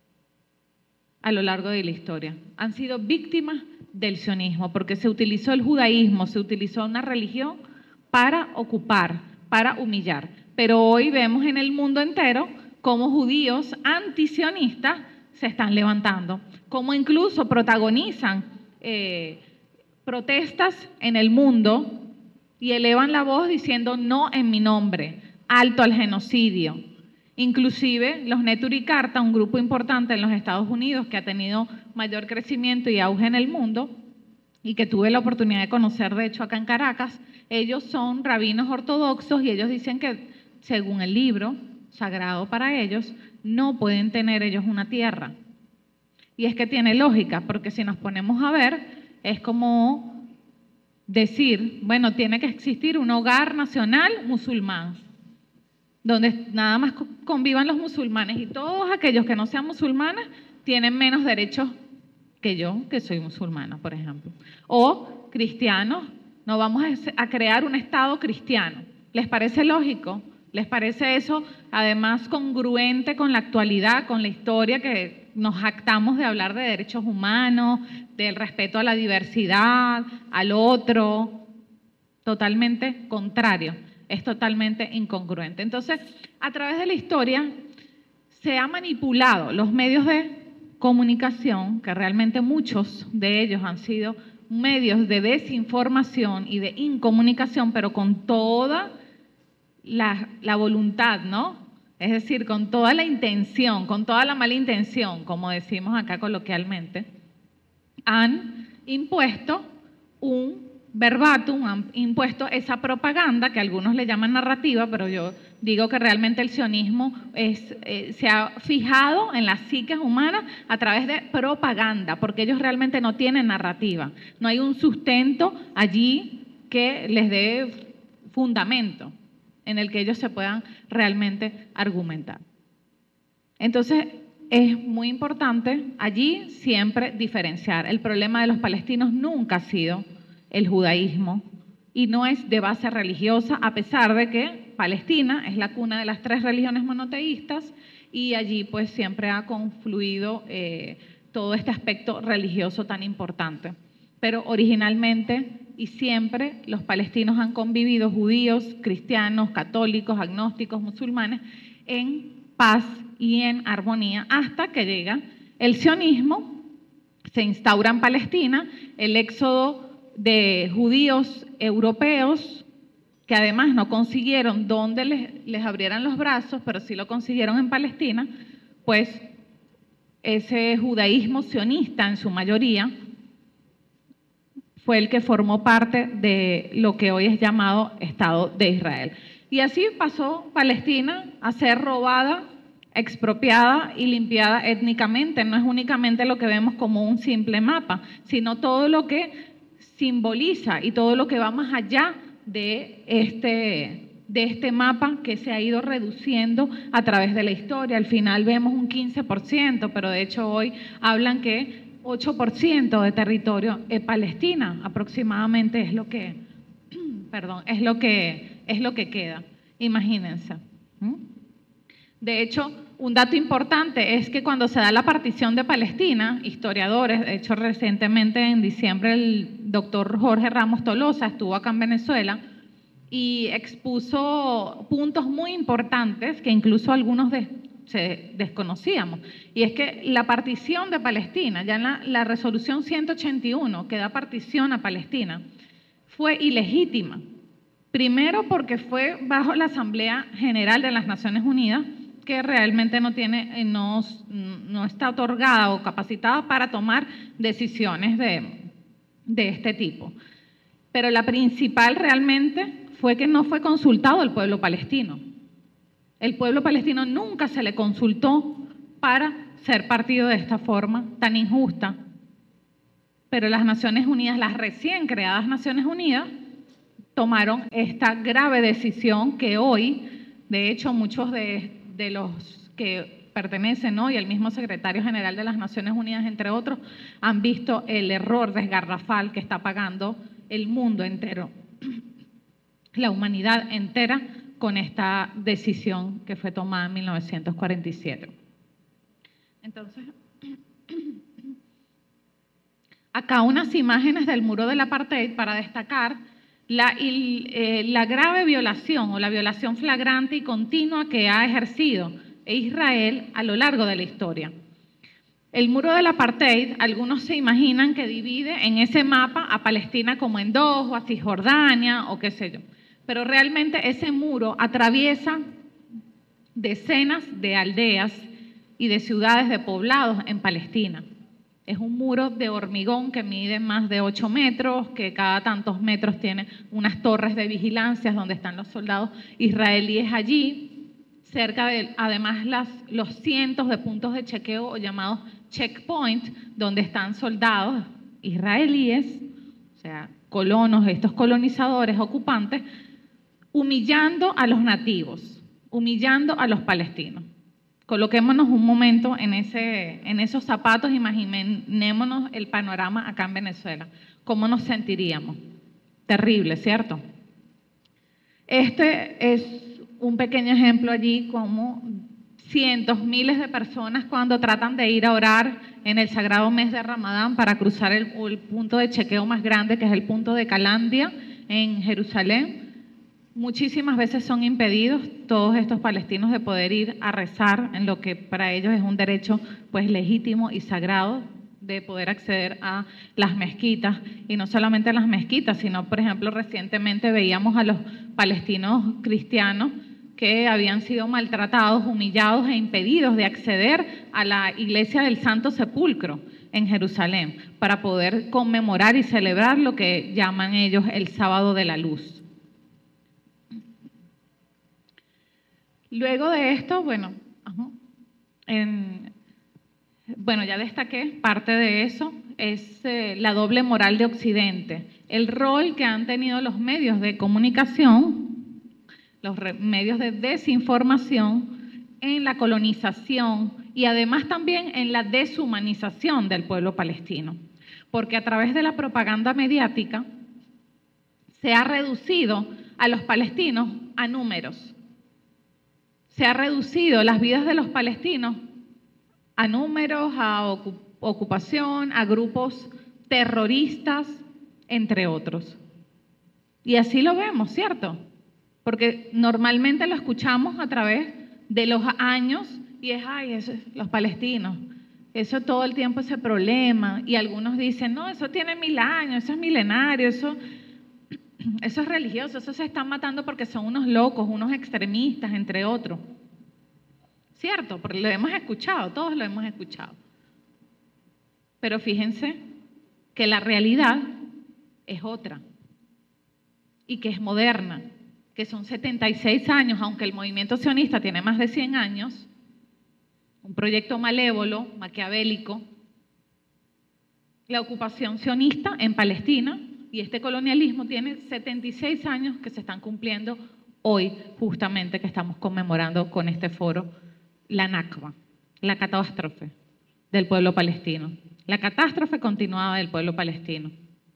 a lo largo de la historia. Han sido víctimas del sionismo porque se utilizó el judaísmo, se utilizó una religión para ocupar, para humillar. Pero hoy vemos en el mundo entero cómo judíos antisionistas se están levantando, cómo incluso protagonizan eh, protestas en el mundo y elevan la voz diciendo no en mi nombre, alto al genocidio. Inclusive los Neturei Karta, un grupo importante en los Estados Unidos que ha tenido mayor crecimiento y auge en el mundo y que tuve la oportunidad de conocer de hecho acá en Caracas, ellos son rabinos ortodoxos y ellos dicen que según el libro sagrado para ellos, no pueden tener ellos una tierra. Y es que tiene lógica, porque si nos ponemos a ver, es como decir, bueno, tiene que existir un hogar nacional musulmán, donde nada más convivan los musulmanes y todos aquellos que no sean musulmanes tienen menos derechos que yo, que soy musulmana, por ejemplo. O cristianos, no vamos a crear un Estado cristiano. ¿Les parece lógico? ¿Les parece eso además congruente con la actualidad, con la historia que nos jactamos de hablar de derechos humanos, del respeto a la diversidad, al otro? Totalmente contrario. Es totalmente incongruente. Entonces, a través de la historia se ha manipulado los medios de comunicación, que realmente muchos de ellos han sido medios de desinformación y de incomunicación, pero con toda la, la voluntad, ¿no?, es decir, con toda la intención, con toda la mala intención, como decimos acá coloquialmente, han impuesto un verbatim, han impuesto esa propaganda que algunos le llaman narrativa, pero yo digo que realmente el sionismo es, eh, se ha fijado en las psiques humanas a través de propaganda, porque ellos realmente no tienen narrativa, no hay un sustento allí que les dé fundamento en el que ellos se puedan realmente argumentar. Entonces, es muy importante allí siempre diferenciar. El problema de los palestinos nunca ha sido el judaísmo y no es de base religiosa, a pesar de que Palestina es la cuna de las tres religiones monoteístas y allí pues siempre ha confluido eh, todo este aspecto religioso tan importante. Pero originalmente y siempre los palestinos han convivido, judíos, cristianos, católicos, agnósticos, musulmanes, en paz y en armonía hasta que llega el sionismo, se instaura en Palestina el éxodo de judíos europeos que además no consiguieron donde les, les abrieran los brazos, pero sí lo consiguieron en Palestina, pues ese judaísmo sionista en su mayoría fue el que formó parte de lo que hoy es llamado Estado de Israel. Y así pasó Palestina a ser robada, expropiada y limpiada étnicamente. No es únicamente lo que vemos como un simple mapa, sino todo lo que simboliza y todo lo que va más allá de este, de este mapa que se ha ido reduciendo a través de la historia. Al final vemos un quince por ciento, pero de hecho hoy hablan que ocho por ciento de territorio es Palestina, aproximadamente es lo que, perdón, es lo que, es lo que queda, imagínense. De hecho, un dato importante es que cuando se da la partición de Palestina, historiadores, de hecho recientemente en diciembre el doctor Jorge Ramos Tolosa estuvo acá en Venezuela y expuso puntos muy importantes que incluso algunos de, se desconocíamos. Y es que la partición de Palestina, ya en la, la resolución ciento ochenta y uno que da partición a Palestina, fue ilegítima. Primero porque fue bajo la Asamblea General de las Naciones Unidas, que realmente no, tiene, no, no está otorgada o capacitada para tomar decisiones de, de este tipo. Pero la principal realmente fue que no fue consultado el pueblo palestino. El pueblo palestino nunca se le consultó para ser partido de esta forma tan injusta. Pero las Naciones Unidas, las recién creadas Naciones Unidas, tomaron esta grave decisión que hoy, de hecho, muchos de de los que pertenecen hoy, el mismo secretario general de las Naciones Unidas, entre otros, han visto el error desgarrafal que está pagando el mundo entero, la humanidad entera, con esta decisión que fue tomada en mil novecientos cuarenta y siete. Entonces, acá unas imágenes del muro del apartheid para destacar La, eh, la grave violación o la violación flagrante y continua que ha ejercido Israel a lo largo de la historia. El muro del apartheid, algunos se imaginan que divide en ese mapa a Palestina como en dos, o a Cisjordania, o qué sé yo. Pero realmente ese muro atraviesa decenas de aldeas y de ciudades, de poblados en Palestina. Es un muro de hormigón que mide más de ocho metros, que cada tantos metros tiene unas torres de vigilancia donde están los soldados israelíes allí, cerca de, además, las, los cientos de puntos de chequeo o llamados checkpoints, donde están soldados israelíes, o sea, colonos, estos colonizadores, ocupantes, humillando a los nativos, humillando a los palestinos. Coloquémonos un momento en, ese, en esos zapatos, imaginémonos el panorama acá en Venezuela. ¿Cómo nos sentiríamos? Terrible, ¿cierto? Este es un pequeño ejemplo allí, como cientos, miles de personas cuando tratan de ir a orar en el sagrado mes de Ramadán para cruzar el, el punto de chequeo más grande, que es el punto de Calandia en Jerusalén. Muchísimas veces son impedidos todos estos palestinos de poder ir a rezar en lo que para ellos es un derecho pues legítimo y sagrado de poder acceder a las mezquitas, y no solamente a las mezquitas, sino por ejemplo recientemente veíamos a los palestinos cristianos que habían sido maltratados, humillados e impedidos de acceder a la iglesia del Santo Sepulcro en Jerusalén para poder conmemorar y celebrar lo que llaman ellos el Sábado de la Luz. Luego de esto, bueno, en, bueno ya destaqué parte de eso, es eh, la doble moral de Occidente, el rol que han tenido los medios de comunicación, los medios de desinformación en la colonización y además también en la deshumanización del pueblo palestino, porque a través de la propaganda mediática se ha reducido a los palestinos a números, se ha reducido las vidas de los palestinos a números, a ocupación, a grupos terroristas, entre otros. Y así lo vemos, ¿cierto? Porque normalmente lo escuchamos a través de los años y es, ay, eso es los palestinos, eso todo el tiempo ese problema, y algunos dicen, no, eso tiene mil años, eso es milenario, eso, eso es religioso, eso se están matando porque son unos locos, unos extremistas, entre otros. ¿Cierto? Porque lo hemos escuchado, todos lo hemos escuchado. Pero fíjense que la realidad es otra y que es moderna, que son setenta y seis años, aunque el movimiento sionista tiene más de cien años, un proyecto malévolo, maquiavélico, la ocupación sionista en Palestina y este colonialismo tiene setenta y seis años que se están cumpliendo hoy, justamente que estamos conmemorando con este foro la Nakba, la catástrofe del pueblo palestino, la catástrofe continuada del pueblo palestino.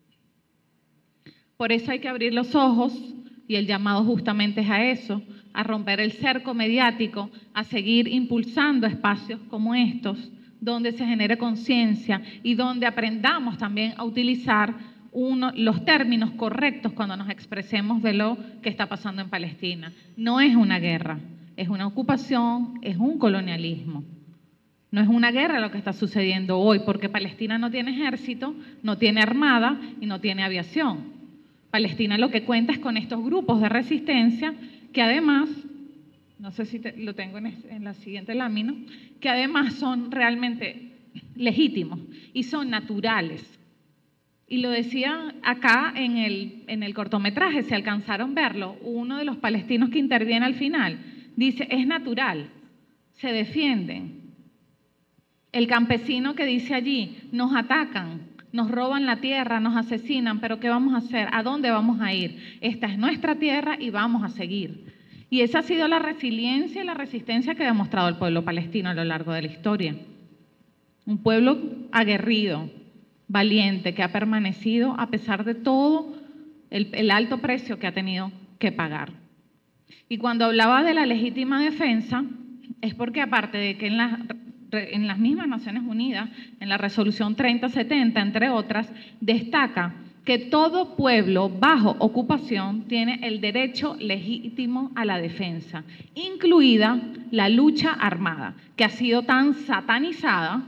Por eso hay que abrir los ojos, y el llamado justamente es a eso, a romper el cerco mediático, a seguir impulsando espacios como estos, donde se genere conciencia y donde aprendamos también a utilizar uno, los términos correctos cuando nos expresemos de lo que está pasando en Palestina. No es una guerra, es una ocupación, es un colonialismo. No es una guerra lo que está sucediendo hoy, porque Palestina no tiene ejército, no tiene armada y no tiene aviación. Palestina lo que cuenta es con estos grupos de resistencia que además, no sé si te, lo tengo en, en la siguiente lámina, que además son realmente legítimos y son naturales. Y lo decía acá en el, en el cortometraje, si alcanzaron verlo, uno de los palestinos que interviene al final dice, es natural, se defienden. El campesino que dice allí, nos atacan, nos roban la tierra, nos asesinan, pero ¿qué vamos a hacer? ¿A dónde vamos a ir? Esta es nuestra tierra y vamos a seguir. Y esa ha sido la resiliencia y la resistencia que ha demostrado el pueblo palestino a lo largo de la historia. Un pueblo aguerrido, valiente, que ha permanecido a pesar de todo el, el alto precio que ha tenido que pagar. Y cuando hablaba de la legítima defensa, es porque aparte de que en las en las mismas Naciones Unidas, en la resolución treinta setenta, entre otras, destaca que todo pueblo bajo ocupación tiene el derecho legítimo a la defensa, incluida la lucha armada, que ha sido tan satanizada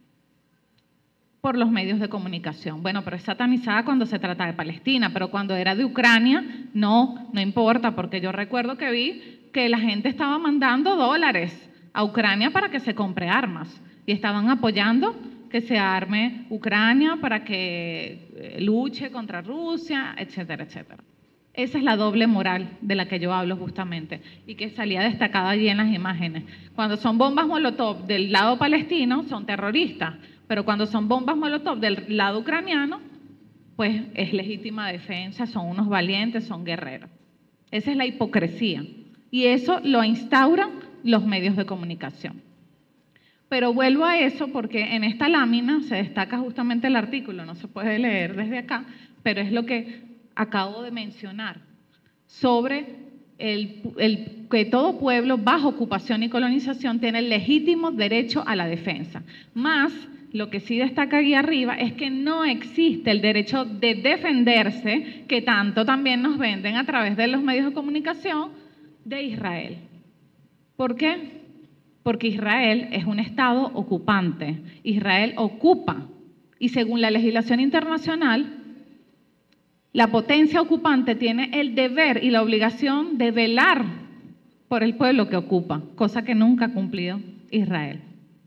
por los medios de comunicación. Bueno, pero es satanizada cuando se trata de Palestina, pero cuando era de Ucrania, no, no importa, porque yo recuerdo que vi que la gente estaba mandando dólares a Ucrania para que se compre armas y estaban apoyando que se arme Ucrania para que luche contra Rusia, etcétera, etcétera. Esa es la doble moral de la que yo hablo justamente y que salía destacada allí en las imágenes. Cuando son bombas Molotov del lado palestino son terroristas, pero cuando son bombas Molotov del lado ucraniano, pues es legítima defensa, son unos valientes, son guerreros. Esa es la hipocresía y eso lo instauran los medios de comunicación. Pero vuelvo a eso porque en esta lámina se destaca justamente el artículo, no se puede leer desde acá, pero es lo que acabo de mencionar, sobre el, el, que todo pueblo bajo ocupación y colonización tiene el legítimo derecho a la defensa. Más, lo que sí destaca aquí arriba es que no existe el derecho de defenderse, que tanto también nos venden a través de los medios de comunicación de Israel. ¿Por qué? Porque Israel es un estado ocupante. Israel ocupa y según la legislación internacional, la potencia ocupante tiene el deber y la obligación de velar por el pueblo que ocupa, cosa que nunca ha cumplido Israel.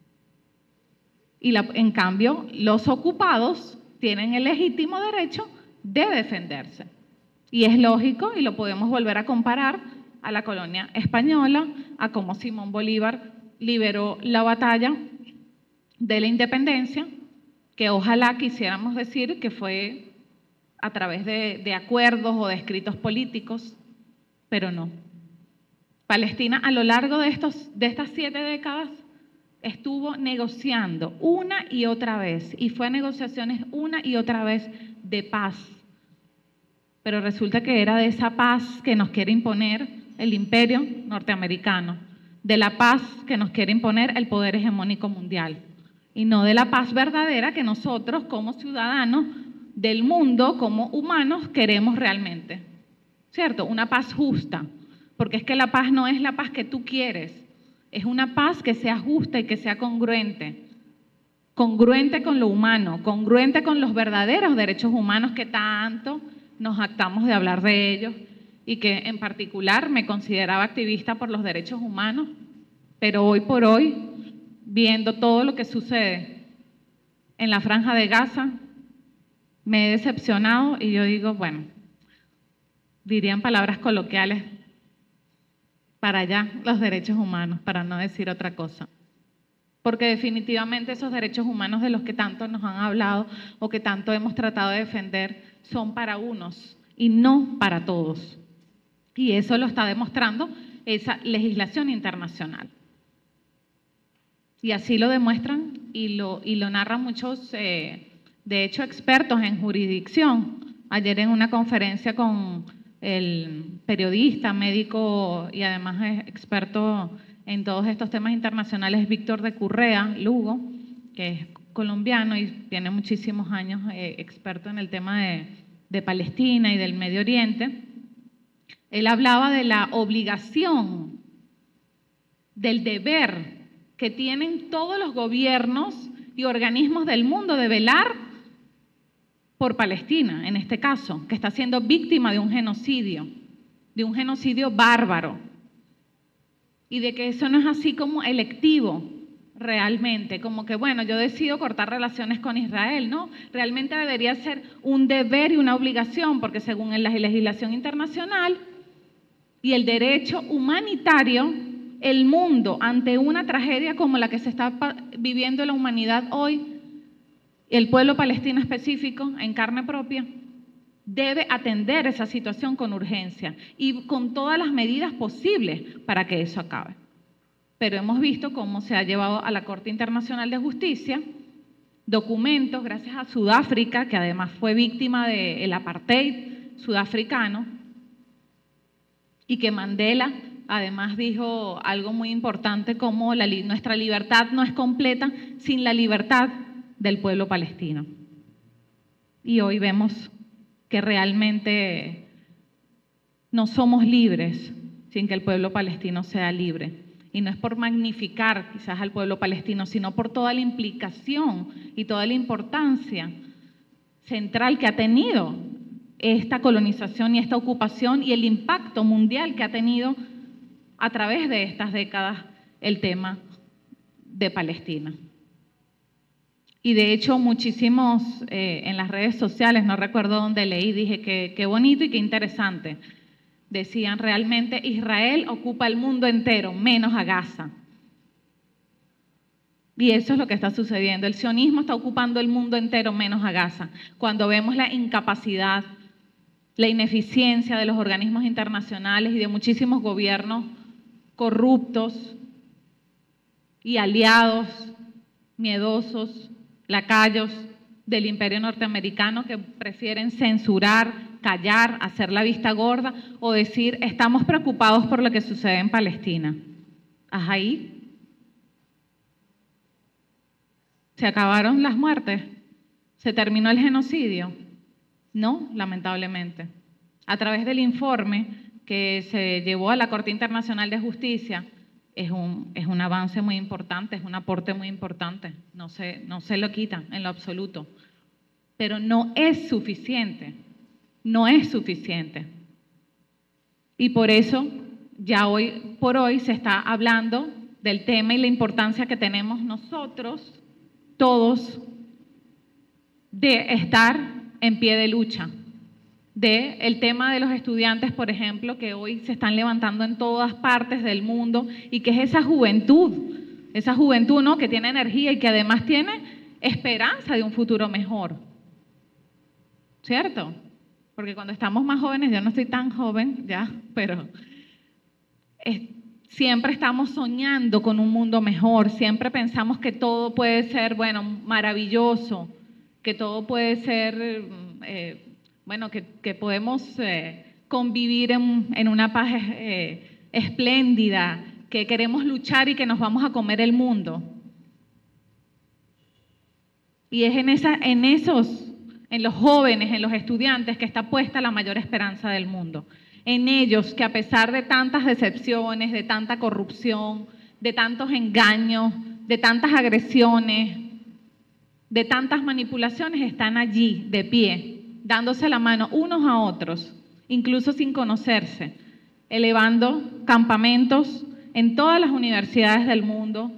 Y la, en cambio, los ocupados tienen el legítimo derecho de defenderse. Y es lógico, y lo podemos volver a comparar a la colonia española, a cómo Simón Bolívar liberó la batalla de la independencia, que ojalá quisiéramos decir que fue a través de, de acuerdos o de escritos políticos, pero no. Palestina a lo largo de, estos, de estas siete décadas estuvo negociando una y otra vez, y fue a negociaciones una y otra vez de paz. Pero resulta que era de esa paz que nos quiere imponer el imperio norteamericano, de la paz que nos quiere imponer el poder hegemónico mundial, y no de la paz verdadera que nosotros como ciudadanos del mundo, como humanos, queremos realmente, ¿cierto? Una paz justa, porque es que la paz no es la paz que tú quieres, es una paz que sea justa y que sea congruente, congruente con lo humano, congruente con los verdaderos derechos humanos que tanto nos jactamos de hablar de ellos, y que en particular me consideraba activista por los derechos humanos, pero hoy por hoy, viendo todo lo que sucede en la Franja de Gaza, me he decepcionado y yo digo, bueno, dirían palabras coloquiales, para allá los derechos humanos, para no decir otra cosa. Porque definitivamente esos derechos humanos de los que tanto nos han hablado o que tanto hemos tratado de defender son para unos y no para todos. Y eso lo está demostrando esa legislación internacional. Y así lo demuestran y lo, y lo narran muchos, eh, de hecho, expertos en jurisdicción. Ayer en una conferencia con el periodista, médico y además es experto en todos estos temas internacionales, Víctor de Currea, Lugo, que es colombiano y tiene muchísimos años eh, experto en el tema de, de Palestina y del Medio Oriente. Él hablaba de la obligación, del deber que tienen todos los gobiernos y organismos del mundo de velar por Palestina, en este caso, que está siendo víctima de un genocidio, de un genocidio bárbaro, y de que eso no es así como electivo realmente, como que bueno, yo decido cortar relaciones con Israel, ¿no? Realmente debería ser un deber y una obligación, porque según la legislación internacional y el derecho humanitario, el mundo ante una tragedia como la que se está viviendo en la humanidad hoy, el pueblo palestino específico, en carne propia, debe atender esa situación con urgencia y con todas las medidas posibles para que eso acabe. Pero hemos visto cómo se ha llevado a la Corte Internacional de Justicia documentos, gracias a Sudáfrica, que además fue víctima del apartheid sudafricano, y que Mandela además dijo algo muy importante como la, nuestra libertad no es completa sin la libertad del pueblo palestino. Y hoy vemos que realmente no somos libres sin que el pueblo palestino sea libre. Y no es por magnificar quizás al pueblo palestino, sino por toda la implicación y toda la importancia central que ha tenido esta colonización y esta ocupación y el impacto mundial que ha tenido a través de estas décadas el tema de Palestina. Y de hecho muchísimos eh, en las redes sociales, no recuerdo dónde leí, dije que qué bonito y qué interesante. Decían, realmente Israel ocupa el mundo entero, menos a Gaza. Y eso es lo que está sucediendo. El sionismo está ocupando el mundo entero, menos a Gaza. Cuando vemos la incapacidad, la ineficiencia de los organismos internacionales y de muchísimos gobiernos corruptos y aliados, miedosos, lacayos del imperio norteamericano que prefieren censurar, callar, hacer la vista gorda o decir estamos preocupados por lo que sucede en Palestina. ¿Hasta ahí? ¿Se acabaron las muertes? ¿Se terminó el genocidio? No, lamentablemente. A través del informe que se llevó a la Corte Internacional de Justicia, es un, es un avance muy importante, es un aporte muy importante, no se, no se lo quita en lo absoluto, pero no es suficiente, no es suficiente. Y por eso ya hoy por hoy se está hablando del tema y la importancia que tenemos nosotros, todos, de estar en pie de lucha. De el tema de los estudiantes, por ejemplo, que hoy se están levantando en todas partes del mundo y que es esa juventud, esa juventud, ¿no?, que tiene energía y que además tiene esperanza de un futuro mejor. ¿Cierto? Porque cuando estamos más jóvenes, yo no estoy tan joven ya, pero es, siempre estamos soñando con un mundo mejor, siempre pensamos que todo puede ser, bueno, maravilloso, que todo puede ser, eh, bueno, que, que podemos eh, convivir en, en una paz eh, espléndida, que queremos luchar y que nos vamos a comer el mundo. Y es en, esa, en esos, en los jóvenes, en los estudiantes que está puesta la mayor esperanza del mundo. En ellos que a pesar de tantas decepciones, de tanta corrupción, de tantos engaños, de tantas agresiones, de tantas manipulaciones, están allí de pie, dándose la mano unos a otros, incluso sin conocerse, elevando campamentos en todas las universidades del mundo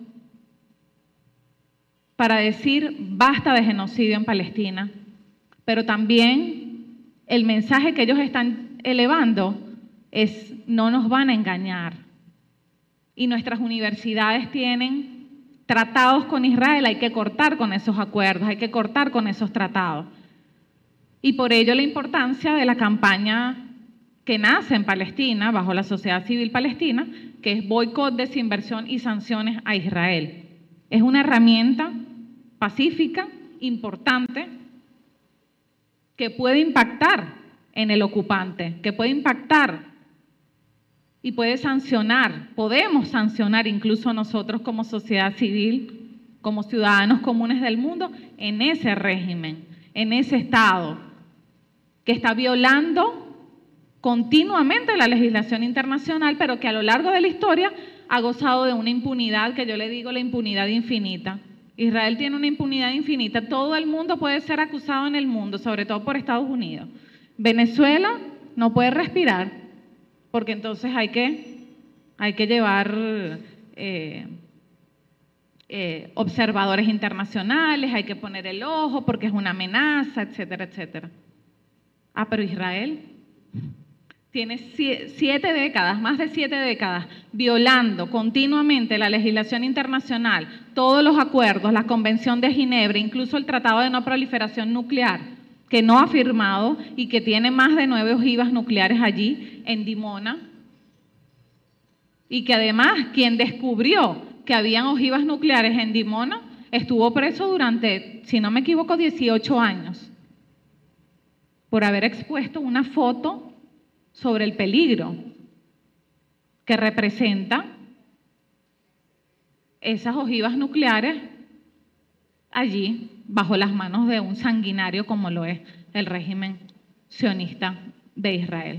para decir basta de genocidio en Palestina, pero también el mensaje que ellos están elevando es no nos van a engañar. Y nuestras universidades tienen tratados con Israel, hay que cortar con esos acuerdos, hay que cortar con esos tratados. Y por ello la importancia de la campaña que nace en Palestina, bajo la sociedad civil palestina, que es boicot, desinversión y sanciones a Israel. Es una herramienta pacífica, importante, que puede impactar en el ocupante, que puede impactar y puede sancionar, podemos sancionar incluso nosotros como sociedad civil, como ciudadanos comunes del mundo, en ese régimen, en ese Estado, que está violando continuamente la legislación internacional, pero que a lo largo de la historia ha gozado de una impunidad, que yo le digo la impunidad infinita. Israel tiene una impunidad infinita, todo el mundo puede ser acusado en el mundo, sobre todo por Estados Unidos. Venezuela no puede respirar, porque entonces hay que, hay que llevar eh, eh, observadores internacionales, hay que poner el ojo porque es una amenaza, etcétera, etcétera. Ah, pero Israel tiene siete décadas, más de siete décadas, violando continuamente la legislación internacional, todos los acuerdos, la Convención de Ginebra, incluso el Tratado de No Proliferación Nuclear, que no ha firmado y que tiene más de nueve ojivas nucleares allí en Dimona, y que además quien descubrió que habían ojivas nucleares en Dimona estuvo preso durante, si no me equivoco, dieciocho años, por haber expuesto una foto sobre el peligro que representa esas ojivas nucleares allí bajo las manos de un sanguinario como lo es el régimen sionista de Israel.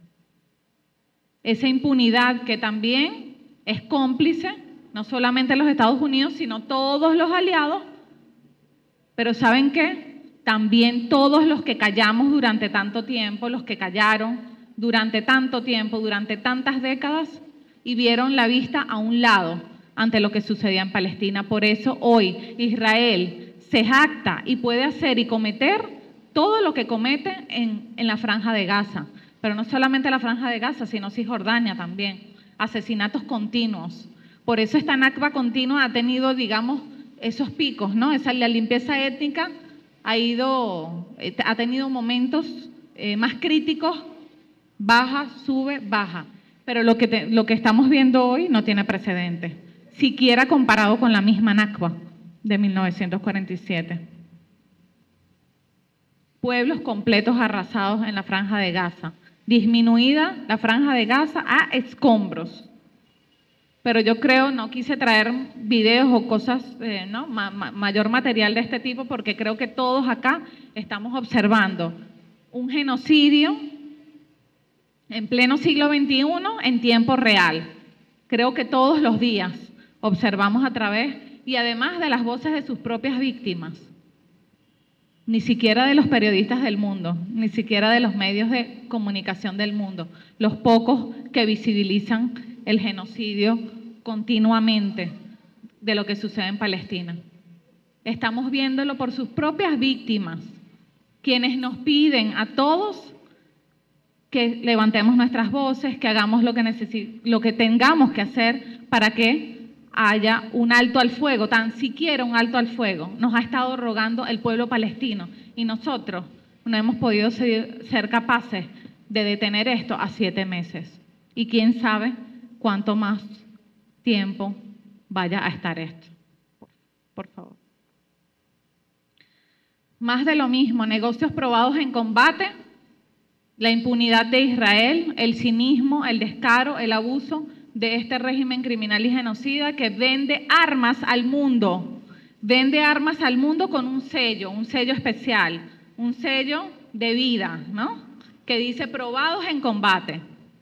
Esa impunidad que también es cómplice, no solamente los Estados Unidos, sino todos los aliados, pero ¿saben qué? También todos los que callamos durante tanto tiempo, los que callaron durante tanto tiempo, durante tantas décadas, y vieron la vista a un lado ante lo que sucedía en Palestina. Por eso hoy Israel se jacta y puede hacer y cometer todo lo que comete en, en la Franja de Gaza, pero no solamente la Franja de Gaza, sino Cisjordania también, asesinatos continuos. Por eso esta Nakba continua ha tenido, digamos, esos picos, ¿no? Esa, la limpieza étnica ha, ido, ha tenido momentos eh, más críticos, baja, sube, baja. Pero lo que, te, lo que estamos viendo hoy no tiene precedentes, siquiera comparado con la misma Nakba de mil novecientos cuarenta y siete. Pueblos completos arrasados en la Franja de Gaza, disminuida la Franja de Gaza a escombros. Pero yo creo, no quise traer videos o cosas, eh, ¿no? Ma ma mayor material de este tipo, porque creo que todos acá estamos observando un genocidio en pleno siglo veintiuno en tiempo real. Creo que todos los días observamos a través, y además de las voces de sus propias víctimas, ni siquiera de los periodistas del mundo, ni siquiera de los medios de comunicación del mundo, los pocos que visibilizan el genocidio continuamente de lo que sucede en Palestina. Estamos viéndolo por sus propias víctimas, quienes nos piden a todos que levantemos nuestras voces, que hagamos lo que, necesi- lo que tengamos que hacer para que haya un alto al fuego, tan siquiera un alto al fuego. Nos ha estado rogando el pueblo palestino y nosotros no hemos podido ser, ser capaces de detener esto a siete meses. Y quién sabe cuánto más tiempo vaya a estar esto. Por favor. Más de lo mismo, negocios probados en combate, la impunidad de Israel, el cinismo, el descaro, el abuso de este régimen criminal y genocida que vende armas al mundo, vende armas al mundo con un sello, un sello especial, un sello de vida, ¿no? Que dice probados en combate.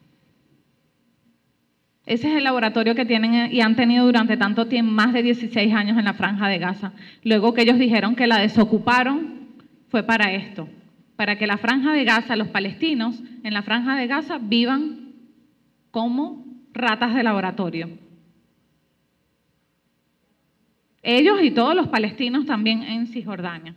Ese es el laboratorio que tienen y han tenido durante tanto tiempo, más de dieciséis años en la Franja de Gaza. Luego que ellos dijeron que la desocuparon, fue para esto, para que la Franja de Gaza, los palestinos en la Franja de Gaza vivan como ratas de laboratorio. Ellos y todos los palestinos también en Cisjordania.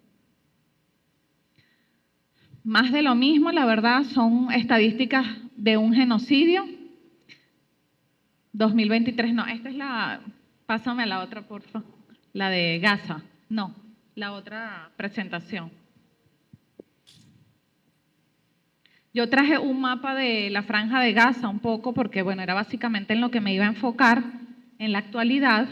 Más de lo mismo, la verdad, son estadísticas de un genocidio. dos mil veintitrés, no, esta es la, pásame a la otra, por favor, la de Gaza, no, la otra presentación. Yo traje un mapa de la Franja de Gaza un poco porque, bueno, era básicamente en lo que me iba a enfocar en la actualidad.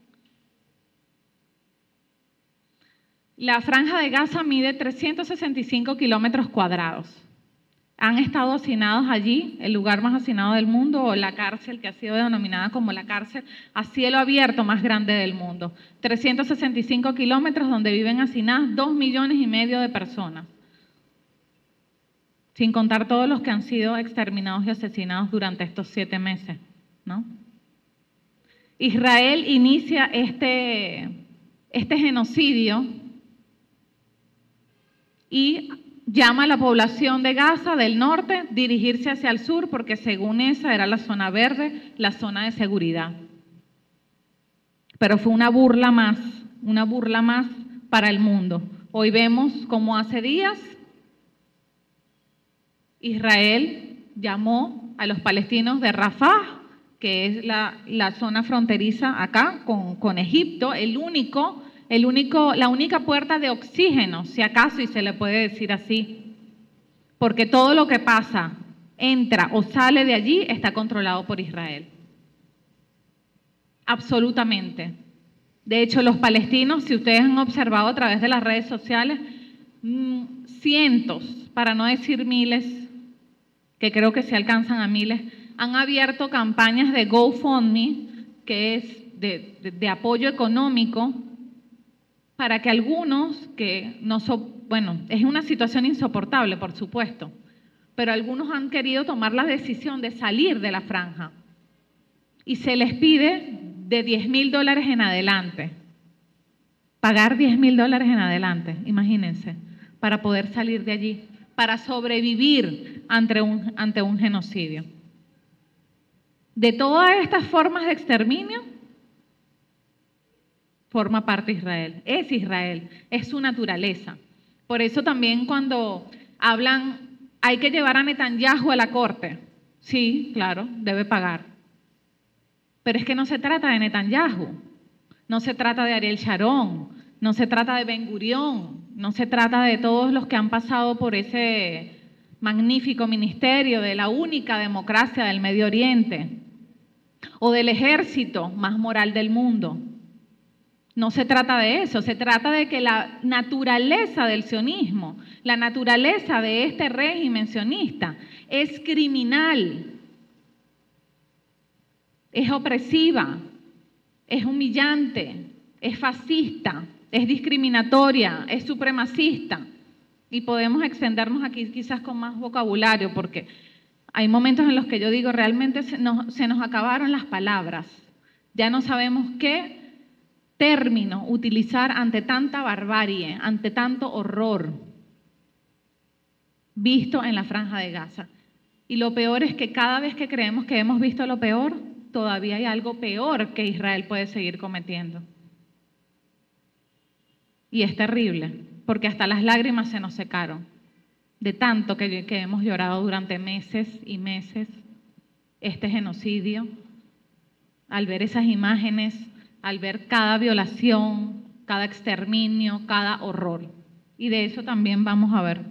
La Franja de Gaza mide trescientos sesenta y cinco kilómetros cuadrados. Han estado hacinados allí, el lugar más hacinado del mundo, o la cárcel que ha sido denominada como la cárcel a cielo abierto más grande del mundo. trescientos sesenta y cinco kilómetros donde viven hacinadas dos millones y medio de personas, sin contar todos los que han sido exterminados y asesinados durante estos siete meses, ¿no? Israel inicia este, este genocidio y llama a la población de Gaza del norte dirigirse hacia el sur porque según esa era la zona verde, la zona de seguridad. Pero fue una burla más, una burla más para el mundo. Hoy vemos como hace días Israel llamó a los palestinos de Rafah, que es la, la zona fronteriza acá con, con Egipto, el único... El único, la única puerta de oxígeno, si acaso, y se le puede decir así, porque todo lo que pasa, entra o sale de allí, está controlado por Israel. Absolutamente. De hecho, los palestinos, si ustedes han observado a través de las redes sociales, cientos, para no decir miles, que creo que se alcanzan a miles, han abierto campañas de GoFundMe, que es de, de, de apoyo económico, para que algunos que no son, bueno, es una situación insoportable, por supuesto, pero algunos han querido tomar la decisión de salir de la franja y se les pide de diez mil dólares en adelante, pagar diez mil dólares en adelante, imagínense, para poder salir de allí, para sobrevivir ante un, ante un genocidio. De todas estas formas de exterminio, forma parte Israel, es Israel, es su naturaleza. Por eso también cuando hablan, hay que llevar a Netanyahu a la corte. Sí, claro, debe pagar. Pero es que no se trata de Netanyahu, no se trata de Ariel Sharon, no se trata de Ben Gurión, no se trata de todos los que han pasado por ese magnífico ministerio de la única democracia del Medio Oriente o del ejército más moral del mundo. No se trata de eso, se trata de que la naturaleza del sionismo, la naturaleza de este régimen sionista es criminal, es opresiva, es humillante, es fascista, es discriminatoria, es supremacista. Y podemos extendernos aquí quizás con más vocabulario porque hay momentos en los que yo digo realmente se nos, se nos acabaron las palabras, ya no sabemos qué término utilizar ante tanta barbarie, ante tanto horror visto en la Franja de Gaza. Y lo peor es que cada vez que creemos que hemos visto lo peor, todavía hay algo peor que Israel puede seguir cometiendo. Y es terrible, porque hasta las lágrimas se nos secaron, de tanto que, que hemos llorado durante meses y meses este genocidio, al ver esas imágenes, al ver cada violación, cada exterminio, cada horror. Y de eso también vamos a ver.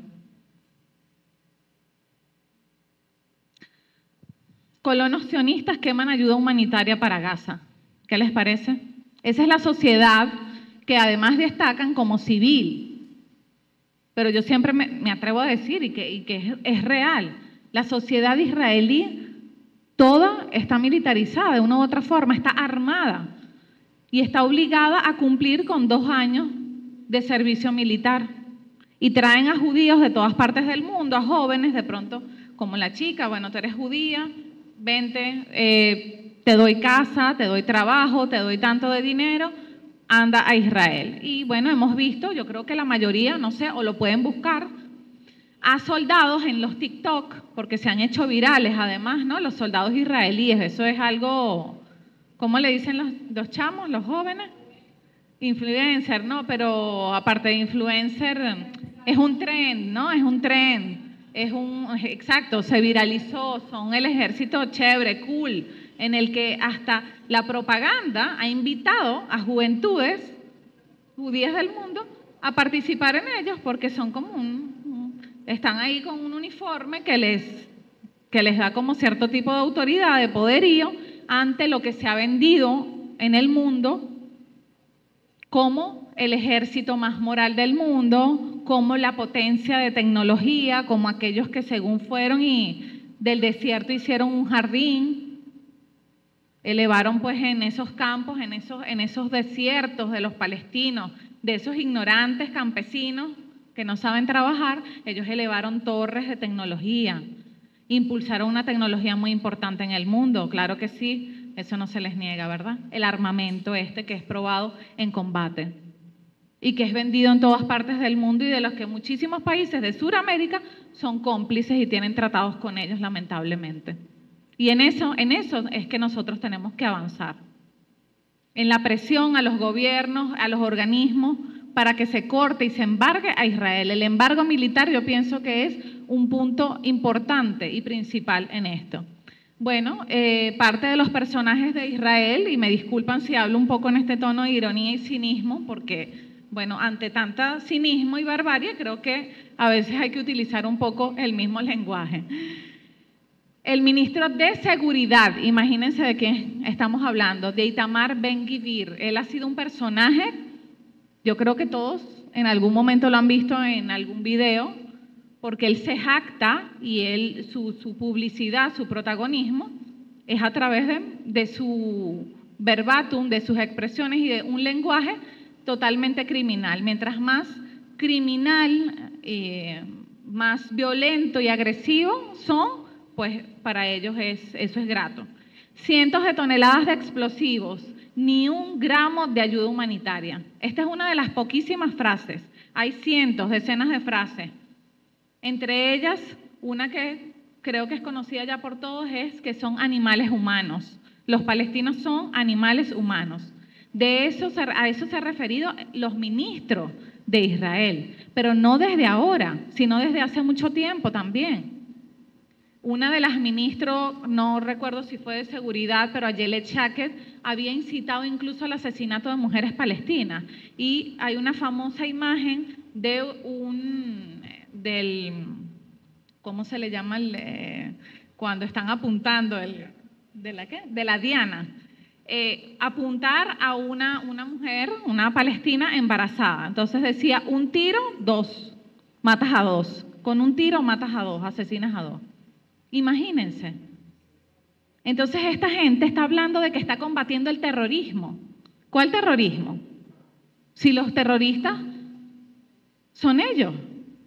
Colonos sionistas queman ayuda humanitaria para Gaza. ¿Qué les parece? Esa es la sociedad que además destacan como civil. Pero yo siempre me, me atrevo a decir, y que, y que es, es real, la sociedad israelí toda está militarizada de una u otra forma, está armada y está obligada a cumplir con dos años de servicio militar. Y traen a judíos de todas partes del mundo, a jóvenes, de pronto, como la chica, bueno, tú eres judía, vente, eh, te doy casa, te doy trabajo, te doy tanto de dinero, anda a Israel. Y bueno, hemos visto, yo creo que la mayoría, no sé, o lo pueden buscar, a soldados en los TikTok, porque se han hecho virales además, ¿no? Los soldados israelíes, eso es algo, ¿cómo le dicen los, los chamos, los jóvenes? Influencer, ¿no? Pero aparte de influencer, es un trend, ¿no? Es un trend, es un, exacto, se viralizó, son el ejército chévere, cool, en el que hasta la propaganda ha invitado a juventudes judías del mundo a participar en ellos porque son como un, un están ahí con un uniforme que les, que les da como cierto tipo de autoridad, de poderío ante lo que se ha vendido en el mundo como el ejército más moral del mundo, como la potencia de tecnología, como aquellos que según fueron y del desierto hicieron un jardín, elevaron pues en esos campos, en esos, en esos desiertos de los palestinos, de esos ignorantes campesinos que no saben trabajar, ellos elevaron torres de tecnología, impulsaron una tecnología muy importante en el mundo, claro que sí, eso no se les niega, ¿verdad? El armamento este que es probado en combate y que es vendido en todas partes del mundo y de los que muchísimos países de Sudamérica son cómplices y tienen tratados con ellos, lamentablemente. Y en eso, en eso es que nosotros tenemos que avanzar, en la presión a los gobiernos, a los organismos, para que se corte y se embargue a Israel. El embargo militar yo pienso que es un punto importante y principal en esto. Bueno, eh, parte de los personajes de Israel, y me disculpan si hablo un poco en este tono de ironía y cinismo, porque, bueno, ante tanta cinismo y barbarie, creo que a veces hay que utilizar un poco el mismo lenguaje. El ministro de Seguridad, imagínense de quién estamos hablando, de Itamar Ben-Gvir. Él ha sido un personaje, yo creo que todos en algún momento lo han visto en algún video, porque él se jacta y él, su, su publicidad, su protagonismo, es a través de, de su verbatim, de sus expresiones y de un lenguaje totalmente criminal. Mientras más criminal, eh, más violento y agresivo son, pues para ellos es, eso es grato. Cientos de toneladas de explosivos, ni un gramo de ayuda humanitaria. Esta es una de las poquísimas frases. Hay cientos, decenas de frases. Entre ellas, una que creo que es conocida ya por todos es que son animales humanos. Los palestinos son animales humanos. De eso, a eso se han referido los ministros de Israel, pero no desde ahora, sino desde hace mucho tiempo también. Una de las ministros, no recuerdo si fue de seguridad, pero Ayelet Shaked había incitado incluso al asesinato de mujeres palestinas. Y hay una famosa imagen de un, del, ¿cómo se le llama? El, eh, cuando están apuntando, el, ¿de la qué? De la diana. Eh, apuntar a una, una mujer, una palestina embarazada. Entonces decía, un tiro, dos, matas a dos. Con un tiro matas a dos, asesinas a dos. Imagínense. Entonces esta gente está hablando de que está combatiendo el terrorismo. ¿Cuál terrorismo? Si los terroristas son ellos.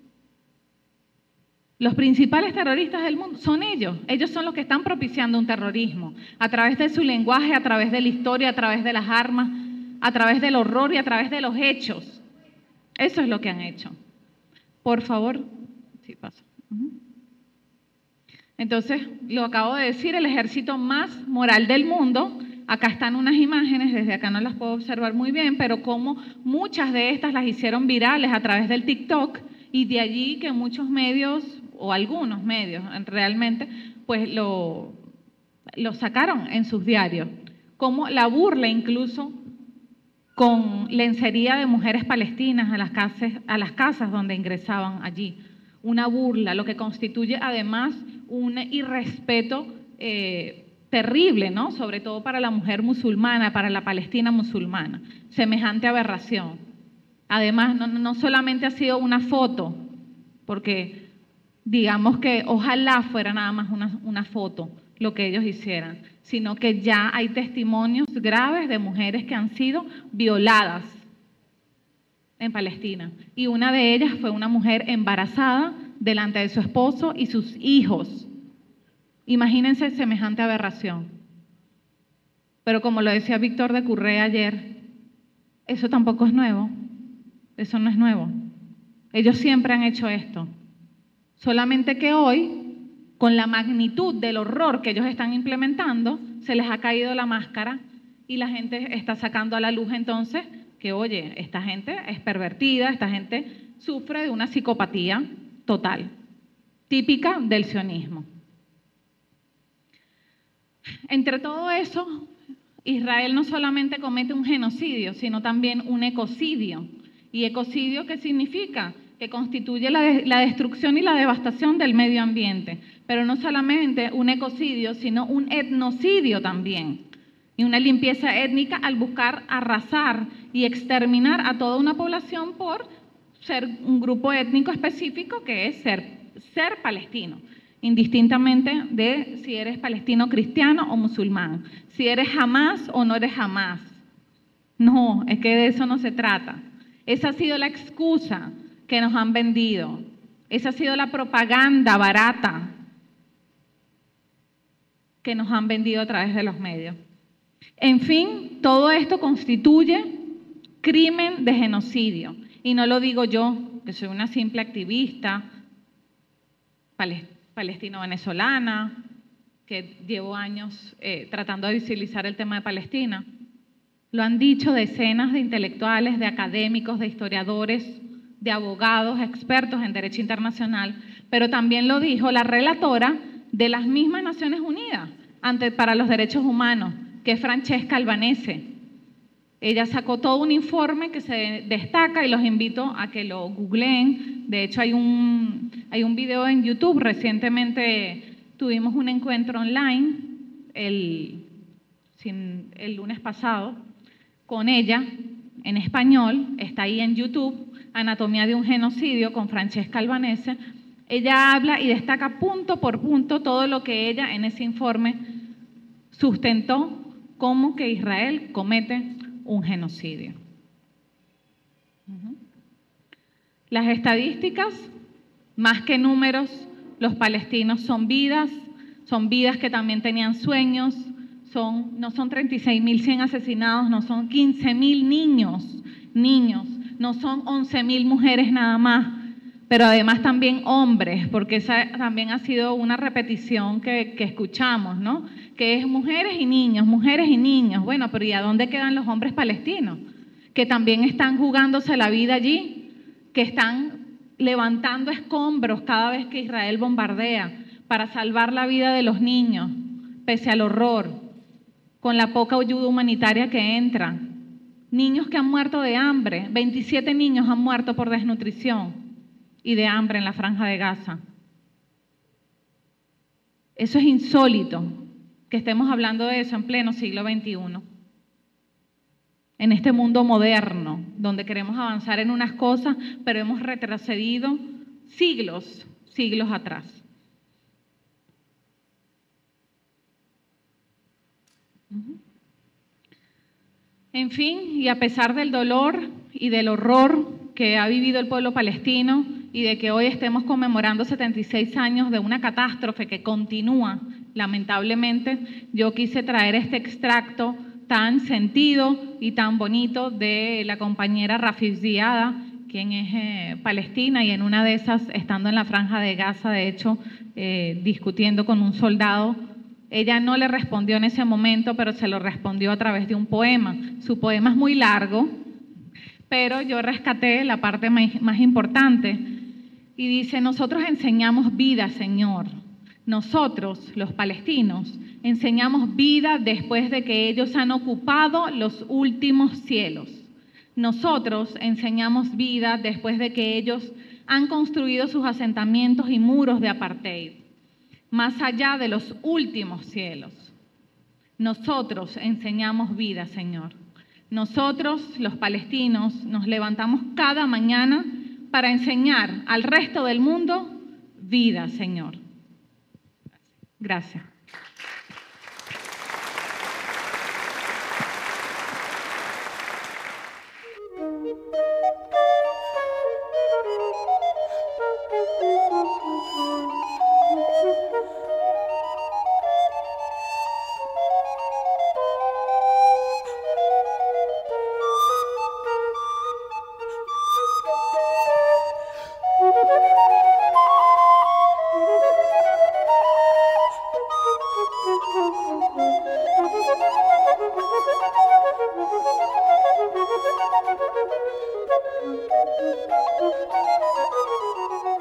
Los principales terroristas del mundo son ellos. Ellos son los que están propiciando un terrorismo a través de su lenguaje, a través de la historia, a través de las armas, a través del horror y a través de los hechos. Eso es lo que han hecho. Por favor. Sí, paso. Uh-huh. Entonces, lo acabo de decir, el ejército más moral del mundo. Acá están unas imágenes, desde acá no las puedo observar muy bien, pero como muchas de estas las hicieron virales a través del TikTok, y de allí que muchos medios, o algunos medios realmente, pues lo, lo sacaron en sus diarios. Como la burla incluso con lencería de mujeres palestinas a las casas, a las casas donde ingresaban allí. Una burla, lo que constituye además un irrespeto eh, terrible, ¿no? Sobre todo para la mujer musulmana, para la Palestina musulmana. Semejante aberración. Además, no, no solamente ha sido una foto, porque digamos que ojalá fuera nada más una, una foto lo que ellos hicieran, sino que ya hay testimonios graves de mujeres que han sido violadas en Palestina. Y una de ellas fue una mujer embarazada delante de su esposo y sus hijos. Imagínense semejante aberración. Pero como lo decía Víctor de Curré ayer, eso tampoco es nuevo. Eso no es nuevo. Ellos siempre han hecho esto. Solamente que hoy, con la magnitud del horror que ellos están implementando, se les ha caído la máscara y la gente está sacando a la luz entonces que, oye, esta gente es pervertida, esta gente sufre de una psicopatía total, típica del sionismo. Entre todo eso, Israel no solamente comete un genocidio, sino también un ecocidio. ¿Y ecocidio qué significa? Que constituye la, de, la destrucción y la devastación del medio ambiente. Pero no solamente un ecocidio, sino un etnocidio también. Y una limpieza étnica al buscar arrasar y exterminar a toda una población por ser un grupo étnico específico que es ser, ser palestino, indistintamente de si eres palestino cristiano o musulmán, si eres Hamás o no eres Hamás. No, es que de eso no se trata. Esa ha sido la excusa que nos han vendido. Esa ha sido la propaganda barata que nos han vendido a través de los medios. En fin, todo esto constituye crimen de genocidio. Y no lo digo yo, que soy una simple activista palestino-venezolana, que llevo años eh, tratando de visibilizar el tema de Palestina. Lo han dicho decenas de intelectuales, de académicos, de historiadores, de abogados, expertos en derecho internacional, pero también lo dijo la relatora de las mismas Naciones Unidas ante, para los Derechos Humanos, que es Francesca Albanese. Ella sacó todo un informe que se destaca y los invito a que lo googleen. De hecho, hay un, hay un video en YouTube. Recientemente tuvimos un encuentro online el, sin, el lunes pasado con ella en español. Está ahí en YouTube, Anatomía de un genocidio con Francesca Albanese. Ella habla y destaca punto por punto todo lo que ella en ese informe sustentó como que Israel comete un genocidio. Uh-huh. Las estadísticas, más que números, los palestinos son vidas, son vidas que también tenían sueños, son, no son treinta y seis mil cien asesinados, no son quince mil niños, niños, no son once mil mujeres nada más, pero además también hombres, porque esa también ha sido una repetición que, que escuchamos, ¿no? Que es mujeres y niños, mujeres y niños. Bueno, pero ¿y a dónde quedan los hombres palestinos? Que también están jugándose la vida allí, que están levantando escombros cada vez que Israel bombardea para salvar la vida de los niños, pese al horror, con la poca ayuda humanitaria que entra. Niños que han muerto de hambre, veintisiete niños han muerto por desnutrición y de hambre en la Franja de Gaza. Eso es insólito, que estemos hablando de eso en pleno siglo veintiuno. En este mundo moderno, donde queremos avanzar en unas cosas, pero hemos retrocedido siglos, siglos atrás. En fin, y a pesar del dolor y del horror que ha vivido el pueblo palestino y de que hoy estemos conmemorando setenta y seis años de una catástrofe que continúa, lamentablemente, yo quise traer este extracto tan sentido y tan bonito de la compañera Rafik Ziada, que quien es eh, palestina, y en una de esas, estando en la Franja de Gaza, de hecho, eh, discutiendo con un soldado, ella no le respondió en ese momento, pero se lo respondió a través de un poema. Su poema es muy largo, pero yo rescaté la parte más, más importante, y dice: nosotros enseñamos vida, Señor. Nosotros, los palestinos, enseñamos vida después de que ellos han ocupado los últimos cielos. Nosotros enseñamos vida después de que ellos han construido sus asentamientos y muros de apartheid, más allá de los últimos cielos. Nosotros enseñamos vida, Señor. Nosotros, los palestinos, nos levantamos cada mañana para enseñar al resto del mundo vida, Señor. Gracias. Thank you.